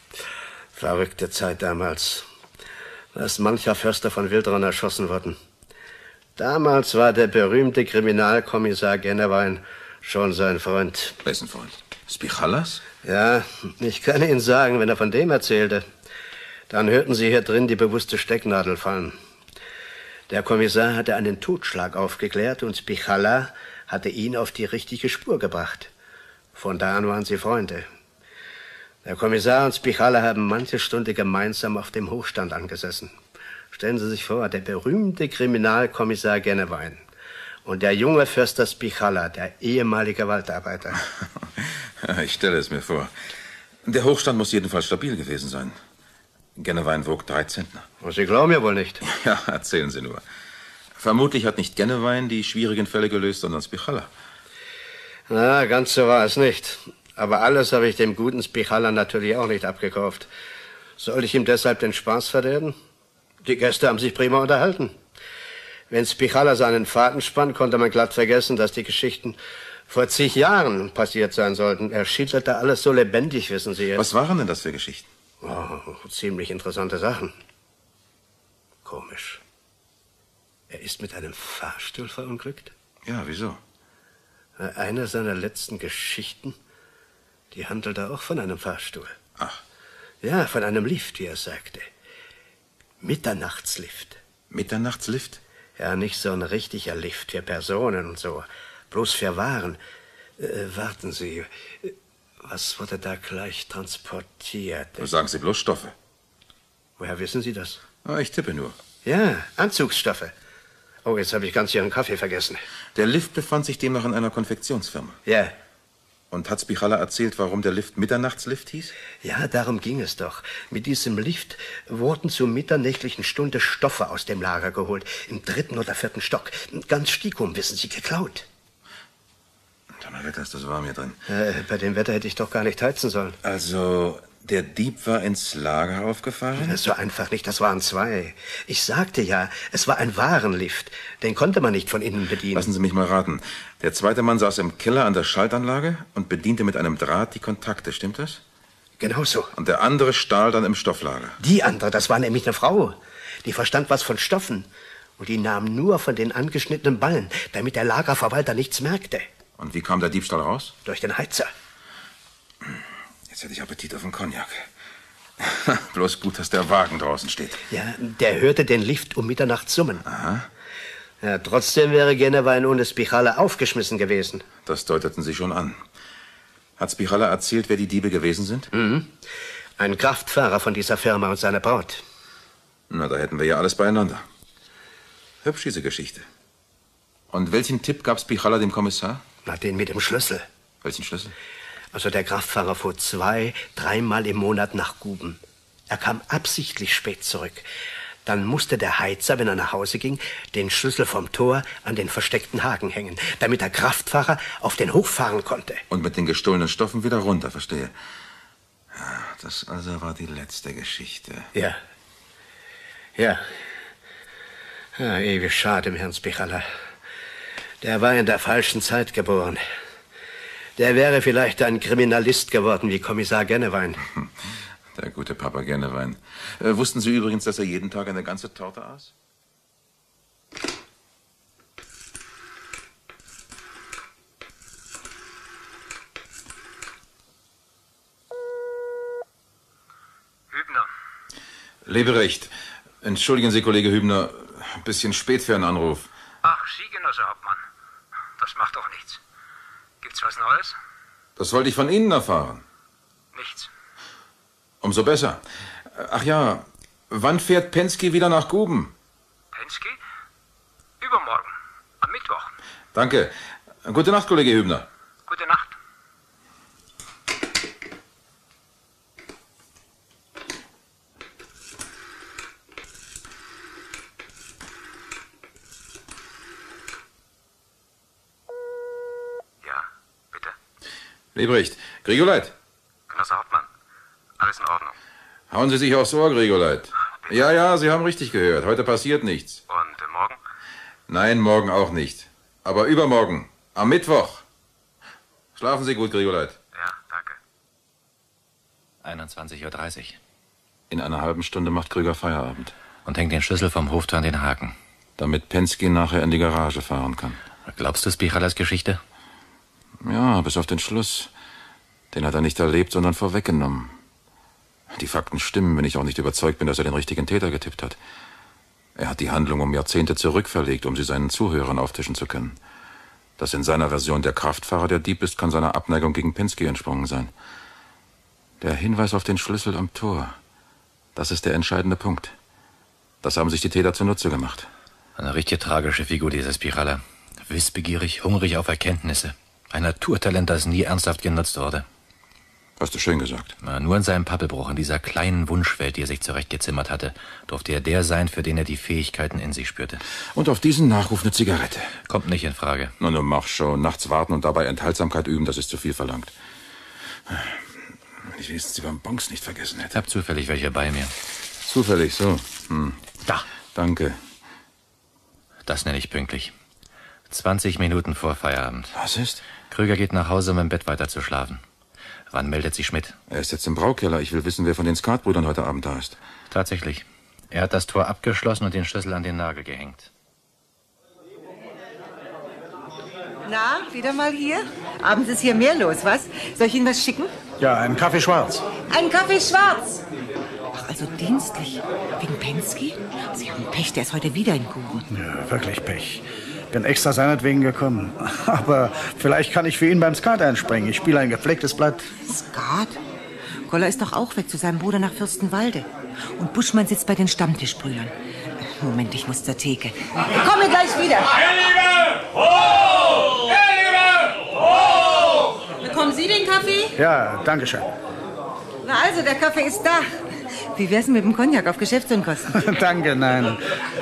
verrückte Zeit damals. Da ist mancher Förster von Wilderern erschossen worden. Damals war der berühmte Kriminalkommissar Gennewein schon sein Freund. Wessen Freund? Spichalas? Ja, ich kann Ihnen sagen, wenn er von dem erzählte, dann hörten Sie hier drin die bewusste Stecknadel fallen. Der Kommissar hatte einen Totschlag aufgeklärt und Spichala hatte ihn auf die richtige Spur gebracht. Von da an waren sie Freunde. Der Kommissar und Spichala haben manche Stunde gemeinsam auf dem Hochstand angesessen. Stellen Sie sich vor, der berühmte Kriminalkommissar Gennewein und der junge Förster Spichala, der ehemalige Waldarbeiter. Ich stelle es mir vor. Der Hochstand muss jedenfalls stabil gewesen sein. Gennewein wog drei Zentner. Sie glauben ja wohl nicht. Ja, erzählen Sie nur. Vermutlich hat nicht Gennewein die schwierigen Fälle gelöst, sondern Spichala. Na, ganz so war es nicht. Aber alles habe ich dem guten Spichala natürlich auch nicht abgekauft. Soll ich ihm deshalb den Spaß verderben? Die Gäste haben sich prima unterhalten. Wenn Spichala seinen Faden spann, konnte man glatt vergessen, dass die Geschichten vor zig Jahren passiert sein sollten. Er schilderte alles so lebendig, wissen Sie jetzt. Was waren denn das für Geschichten? Oh, ziemlich interessante Sachen. Komisch. Er ist mit einem Fahrstuhl verunglückt? Ja, wieso? Eine seiner letzten Geschichten, die handelte auch von einem Fahrstuhl. Ach. Ja, von einem Lift, wie er sagte. Mitternachtslift. Mitternachtslift? Ja, nicht so ein richtiger Lift für Personen und so. Bloß für Waren. Äh, warten Sie. Was wurde da gleich transportiert? Sagen Sie bloß Stoffe. Woher wissen Sie das? Ah, ich tippe nur. Ja, Anzugsstoffe. Oh, jetzt habe ich ganz Ihren Kaffee vergessen. Der Lift befand sich demnach in einer Konfektionsfirma. Ja. Und hat Spichala erzählt, warum der Lift Mitternachtslift hieß? Ja, darum ging es doch. Mit diesem Lift wurden zur mitternächtlichen Stunde Stoffe aus dem Lager geholt. Im dritten oder vierten Stock. Ganz Stikum, wissen Sie, geklaut. Donnerwetter, ist das warm hier drin. Äh, bei dem Wetter hätte ich doch gar nicht heizen sollen. Also, der Dieb war ins Lager aufgefahren? So einfach nicht, das waren zwei. Ich sagte ja, es war ein Warenlift. Den konnte man nicht von innen bedienen. Lassen Sie mich mal raten. Der zweite Mann saß im Keller an der Schaltanlage und bediente mit einem Draht die Kontakte, stimmt das? Genau so. Und der andere stahl dann im Stofflager? Die andere, das war nämlich eine Frau. Die verstand was von Stoffen. Und die nahm nur von den angeschnittenen Ballen, damit der Lagerverwalter nichts merkte. Und wie kam der Diebstahl raus? Durch den Heizer. Jetzt hätte ich Appetit auf einen Cognac. Bloß gut, dass der Wagen draußen steht. Ja, der hörte den Lift um Mitternacht summen. Aha. Ja, trotzdem wäre Gennewein ohne Spichala aufgeschmissen gewesen. Das deuteten Sie schon an. Hat Spichala erzählt, wer die Diebe gewesen sind? Mhm. Ein Kraftfahrer von dieser Firma und seine Braut. Na, da hätten wir ja alles beieinander. Hübsch, diese Geschichte. Und welchen Tipp gab Spichala dem Kommissar? Na, den mit dem Schlüssel. Welchen Schlüssel? Also der Kraftfahrer fuhr zwei, dreimal im Monat nach Guben. Er kam absichtlich spät zurück. Dann musste der Heizer, wenn er nach Hause ging, den Schlüssel vom Tor an den versteckten Haken hängen, damit der Kraftfahrer auf den Hof fahren konnte. Und mit den gestohlenen Stoffen wieder runter, verstehe. Ja, das also war die letzte Geschichte. Ja. Ja. Ja, ewig schade, Herrn Spichala. Der war in der falschen Zeit geboren. Der wäre vielleicht ein Kriminalist geworden wie Kommissar Gennewein. Der gute Papa Gennewein. Äh, wussten Sie übrigens, dass er jeden Tag eine ganze Torte aß? Hübner. Leberecht. Entschuldigen Sie, Kollege Hübner, ein bisschen spät für einen Anruf. Ach, Sie, Genosse Hauptmann. Das macht doch nichts. Gibt's was Neues? Das wollte ich von Ihnen erfahren. Nichts. Umso besser. Ach ja, wann fährt Penske wieder nach Guben? Penske? Übermorgen. Am Mittwoch. Danke. Gute Nacht, Kollege Hübner. Gute Nacht. Ja, bitte. Lebrecht, Grigoleit. Genosse Hauptmann, alles in Ordnung. Hauen Sie sich aufs Ohr, Grigoleit. Ja, ja, Sie haben richtig gehört. Heute passiert nichts. Und äh, morgen? Nein, morgen auch nicht. Aber übermorgen, am Mittwoch. Schlafen Sie gut, Grigoleit. Ja, danke. einundzwanzig Uhr dreißig. In einer halben Stunde macht Krüger Feierabend. Und hängt den Schlüssel vom Hoftor an den Haken. Damit Penske nachher in die Garage fahren kann. Glaubst du Spichalas Geschichte? Ja, bis auf den Schluss. Den hat er nicht erlebt, sondern vorweggenommen. Die Fakten stimmen, wenn ich auch nicht überzeugt bin, dass er den richtigen Täter getippt hat. Er hat die Handlung um Jahrzehnte zurückverlegt, um sie seinen Zuhörern auftischen zu können. Dass in seiner Version der Kraftfahrer der Dieb ist, kann seiner Abneigung gegen Penske entsprungen sein. Der Hinweis auf den Schlüssel am Tor, das ist der entscheidende Punkt. Das haben sich die Täter zunutze gemacht. Eine richtige tragische Figur, dieser Spichala. Wissbegierig, hungrig auf Erkenntnisse. Ein Naturtalent, das nie ernsthaft genutzt wurde. Hast du schön gesagt. Na, nur in seinem Pappelbruch, in dieser kleinen Wunschwelt, die er sich zurechtgezimmert hatte, durfte er der sein, für den er die Fähigkeiten in sich spürte. Und auf diesen Nachruf eine Zigarette. Kommt nicht in Frage. Na, nun mach schon. Nachts warten und dabei Enthaltsamkeit üben, das ist zu viel verlangt. Wenn ich wenigstens die Bonbons nicht vergessen hätte. Ich hab zufällig welche bei mir. Zufällig, so. Hm. Da. Danke. Das nenne ich pünktlich. zwanzig Minuten vor Feierabend. Was ist? Krüger geht nach Hause, um im Bett weiter zu schlafen. Wann meldet sich Schmidt? Er ist jetzt im Braukeller. Ich will wissen, wer von den Skatbrüdern heute Abend da ist. Tatsächlich. Er hat das Tor abgeschlossen und den Schlüssel an den Nagel gehängt. Na, wieder mal hier? Abends ist hier mehr los, was? Soll ich Ihnen was schicken? Ja, einen Kaffee schwarz. Einen Kaffee schwarz! Ach, also dienstlich. Wegen Penske? Sie haben Pech, der ist heute wieder in Guben. Ja, wirklich Pech. Bin extra seinetwegen gekommen. Aber vielleicht kann ich für ihn beim Skat einspringen. Ich spiele ein gepflegtes Blatt. Skat? Koller ist doch auch weg zu seinem Bruder nach Fürstenwalde. Und Buschmann sitzt bei den Stammtischbrüdern. Moment, ich muss zur Theke. Ich komme gleich wieder. Herr Hoch! Herr Hoch! Bekommen Sie den Kaffee? Ja, danke schön. Na also, der Kaffee ist da. Wie wär's denn mit dem Cognac auf Geschäftsunkosten? Danke, nein.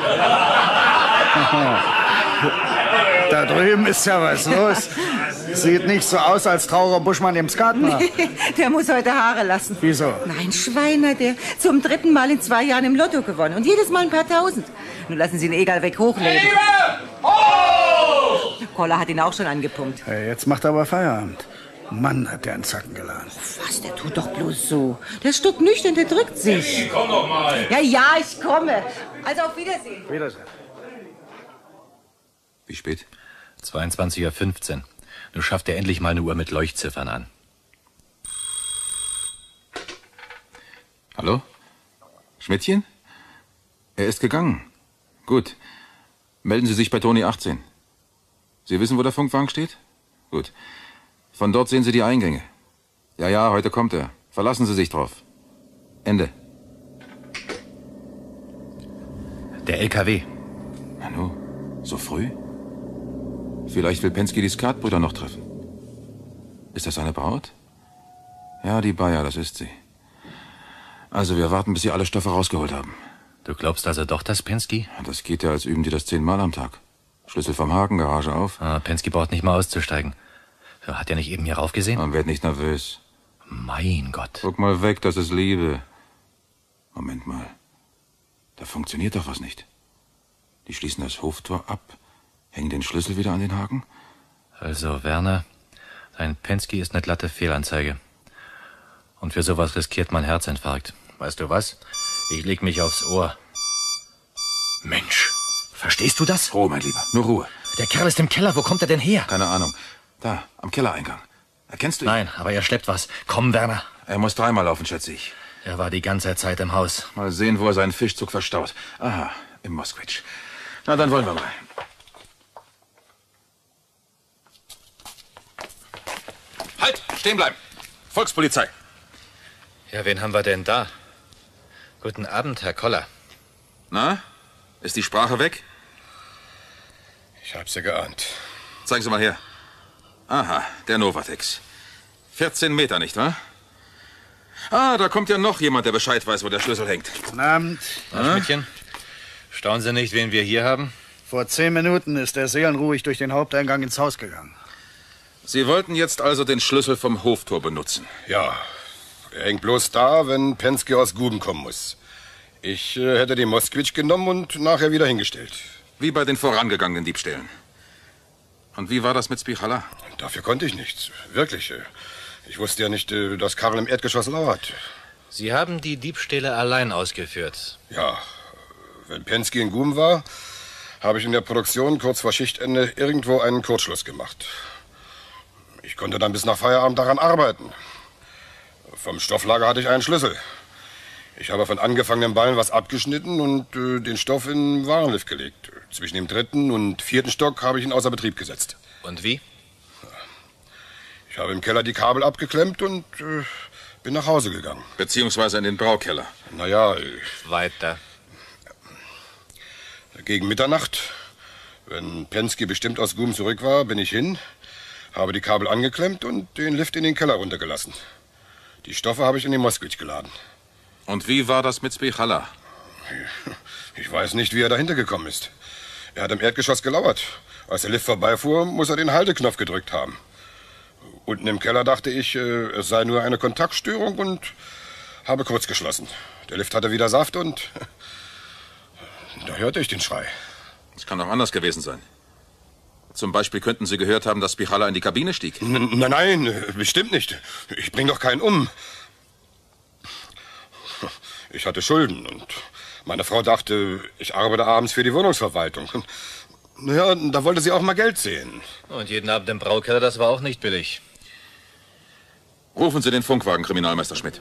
Da drüben ist ja was los. Sieht nicht so aus, als trauere Buschmann im Skat nach. Nee, der muss heute Haare lassen. Wieso? Nein, Schweiner, der zum dritten Mal in zwei Jahren im Lotto gewonnen. Und jedes Mal ein paar Tausend. Nun lassen Sie ihn egal weg hochleben. Hoch! Koller hat ihn auch schon angepumpt. Ja, jetzt macht er aber Feierabend. Mann, hat der einen Zacken geladen. Was, der tut doch bloß so. Der stuckt nüchtern, der drückt sich. Emmy, komm doch mal. Ja, ja, ich komme. Also auf Wiedersehen. Wiedersehen. Wie spät? zweiundzwanzig Uhr fünfzehn. Du schaffst dir endlich mal eine Uhr mit Leuchtziffern an. Hallo? Schmidtchen? Er ist gegangen. Gut. Melden Sie sich bei Toni achtzehn. Sie wissen, wo der Funkwagen steht? Gut. Von dort sehen Sie die Eingänge. Ja, ja, heute kommt er. Verlassen Sie sich drauf. Ende. Der L K W. Nanu, so früh? Vielleicht will Penske die Skatbrüder noch treffen. Ist das seine Braut? Ja, die Bayer, das ist sie. Also wir warten, bis Sie alle Stoffe rausgeholt haben. Du glaubst also doch, dass Penske? Das geht ja, als üben die das zehnmal am Tag. Schlüssel vom Haken, Garage auf. Ah, Penske braucht nicht mal auszusteigen. Hat er nicht eben hier raufgesehen? Man wird nicht nervös. Mein Gott. Guck mal weg, das ist Liebe. Moment mal. Da funktioniert doch was nicht. Die schließen das Hoftor ab, hängen den Schlüssel wieder an den Haken. Also, Werner, dein Penske ist eine glatte Fehlanzeige. Und für sowas riskiert man Herzinfarkt. Weißt du was? Ich leg mich aufs Ohr. Mensch, verstehst du das? Ruhe, mein Lieber, nur Ruhe. Der Kerl ist im Keller, wo kommt er denn her? Keine Ahnung. Da, am Kellereingang. Erkennst du ihn? Nein, aber er schleppt was. Komm, Werner. Er muss dreimal laufen, schätze ich. Er war die ganze Zeit im Haus. Mal sehen, wo er seinen Fischzug verstaut. Aha, im Moskowitsch. Na, dann wollen wir mal. Halt! Stehen bleiben! Volkspolizei! Ja, wen haben wir denn da? Guten Abend, Herr Koller. Na, ist die Sprache weg? Ich hab sie geahnt. Zeigen Sie mal her. Aha, der Novatex. vierzehn Meter, nicht wahr? Ah, da kommt ja noch jemand, der Bescheid weiß, wo der Schlüssel hängt. Guten Abend. Na, Schmidtchen, staunen Sie nicht, wen wir hier haben? Vor zehn Minuten ist er seelenruhig durch den Haupteingang ins Haus gegangen. Sie wollten jetzt also den Schlüssel vom Hoftor benutzen? Ja, er hängt bloß da, wenn Penske aus Guben kommen muss. Ich äh, hätte den Moskowitsch genommen und nachher wieder hingestellt. Wie bei den vorangegangenen Diebstählen. Und wie war das mit Spichala? Dafür konnte ich nichts. Wirklich. Ich wusste ja nicht, dass Karl im Erdgeschoss lauert. Sie haben die Diebstähle allein ausgeführt? Ja. Wenn Penske in Guben war, habe ich in der Produktion kurz vor Schichtende irgendwo einen Kurzschluss gemacht. Ich konnte dann bis nach Feierabend daran arbeiten. Vom Stofflager hatte ich einen Schlüssel. Ich habe von angefangenen Ballen was abgeschnitten und äh, den Stoff in den Warenlift gelegt. Zwischen dem dritten und vierten Stock habe ich ihn außer Betrieb gesetzt. Und wie? Ich habe im Keller die Kabel abgeklemmt und äh, bin nach Hause gegangen. Beziehungsweise in den Braukeller. Naja. Weiter. Gegen Mitternacht, wenn Penske bestimmt aus Guben zurück war, bin ich hin, habe die Kabel angeklemmt und den Lift in den Keller runtergelassen. Die Stoffe habe ich in den Moskowitsch geladen. Und wie war das mit Spichala? Ich weiß nicht, wie er dahinter gekommen ist. Er hat im Erdgeschoss gelauert. Als der Lift vorbeifuhr, muss er den Halteknopf gedrückt haben. Unten im Keller dachte ich, es sei nur eine Kontaktstörung und habe kurz geschlossen. Der Lift hatte wieder Saft und da hörte ich den Schrei. Es kann auch anders gewesen sein. Zum Beispiel könnten Sie gehört haben, dass Spichala in die Kabine stieg. N nein, nein, bestimmt nicht. Ich bring doch keinen um. Ich hatte Schulden und meine Frau dachte, ich arbeite abends für die Wohnungsverwaltung. Naja, da wollte sie auch mal Geld sehen. Und jeden Abend im Braukeller, das war auch nicht billig. Rufen Sie den Funkwagen, Kriminalmeister Schmidt.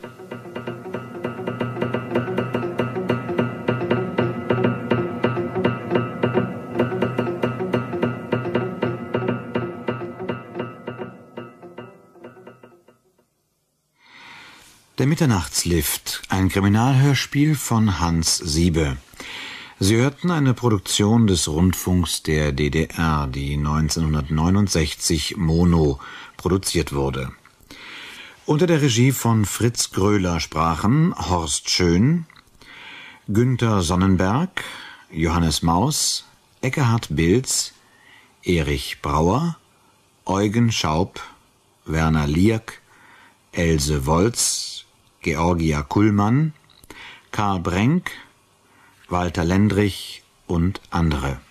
Der Mitternachtslift, ein Kriminalhörspiel von Hans Siebe. Sie hörten eine Produktion des Rundfunks der D D R, die neunzehnhundertneunundsechzig Mono produziert wurde. Unter der Regie von Fritz Gröhler sprachen Horst Schön, Günther Sonnenberg, Johannes Maus, Ekkehard Bilz, Erich Brauer, Eugen Schaub, Werner Lierk, Else Wolz, Georgia Kullmann, Karl Brenk, Walter Lendrich und andere.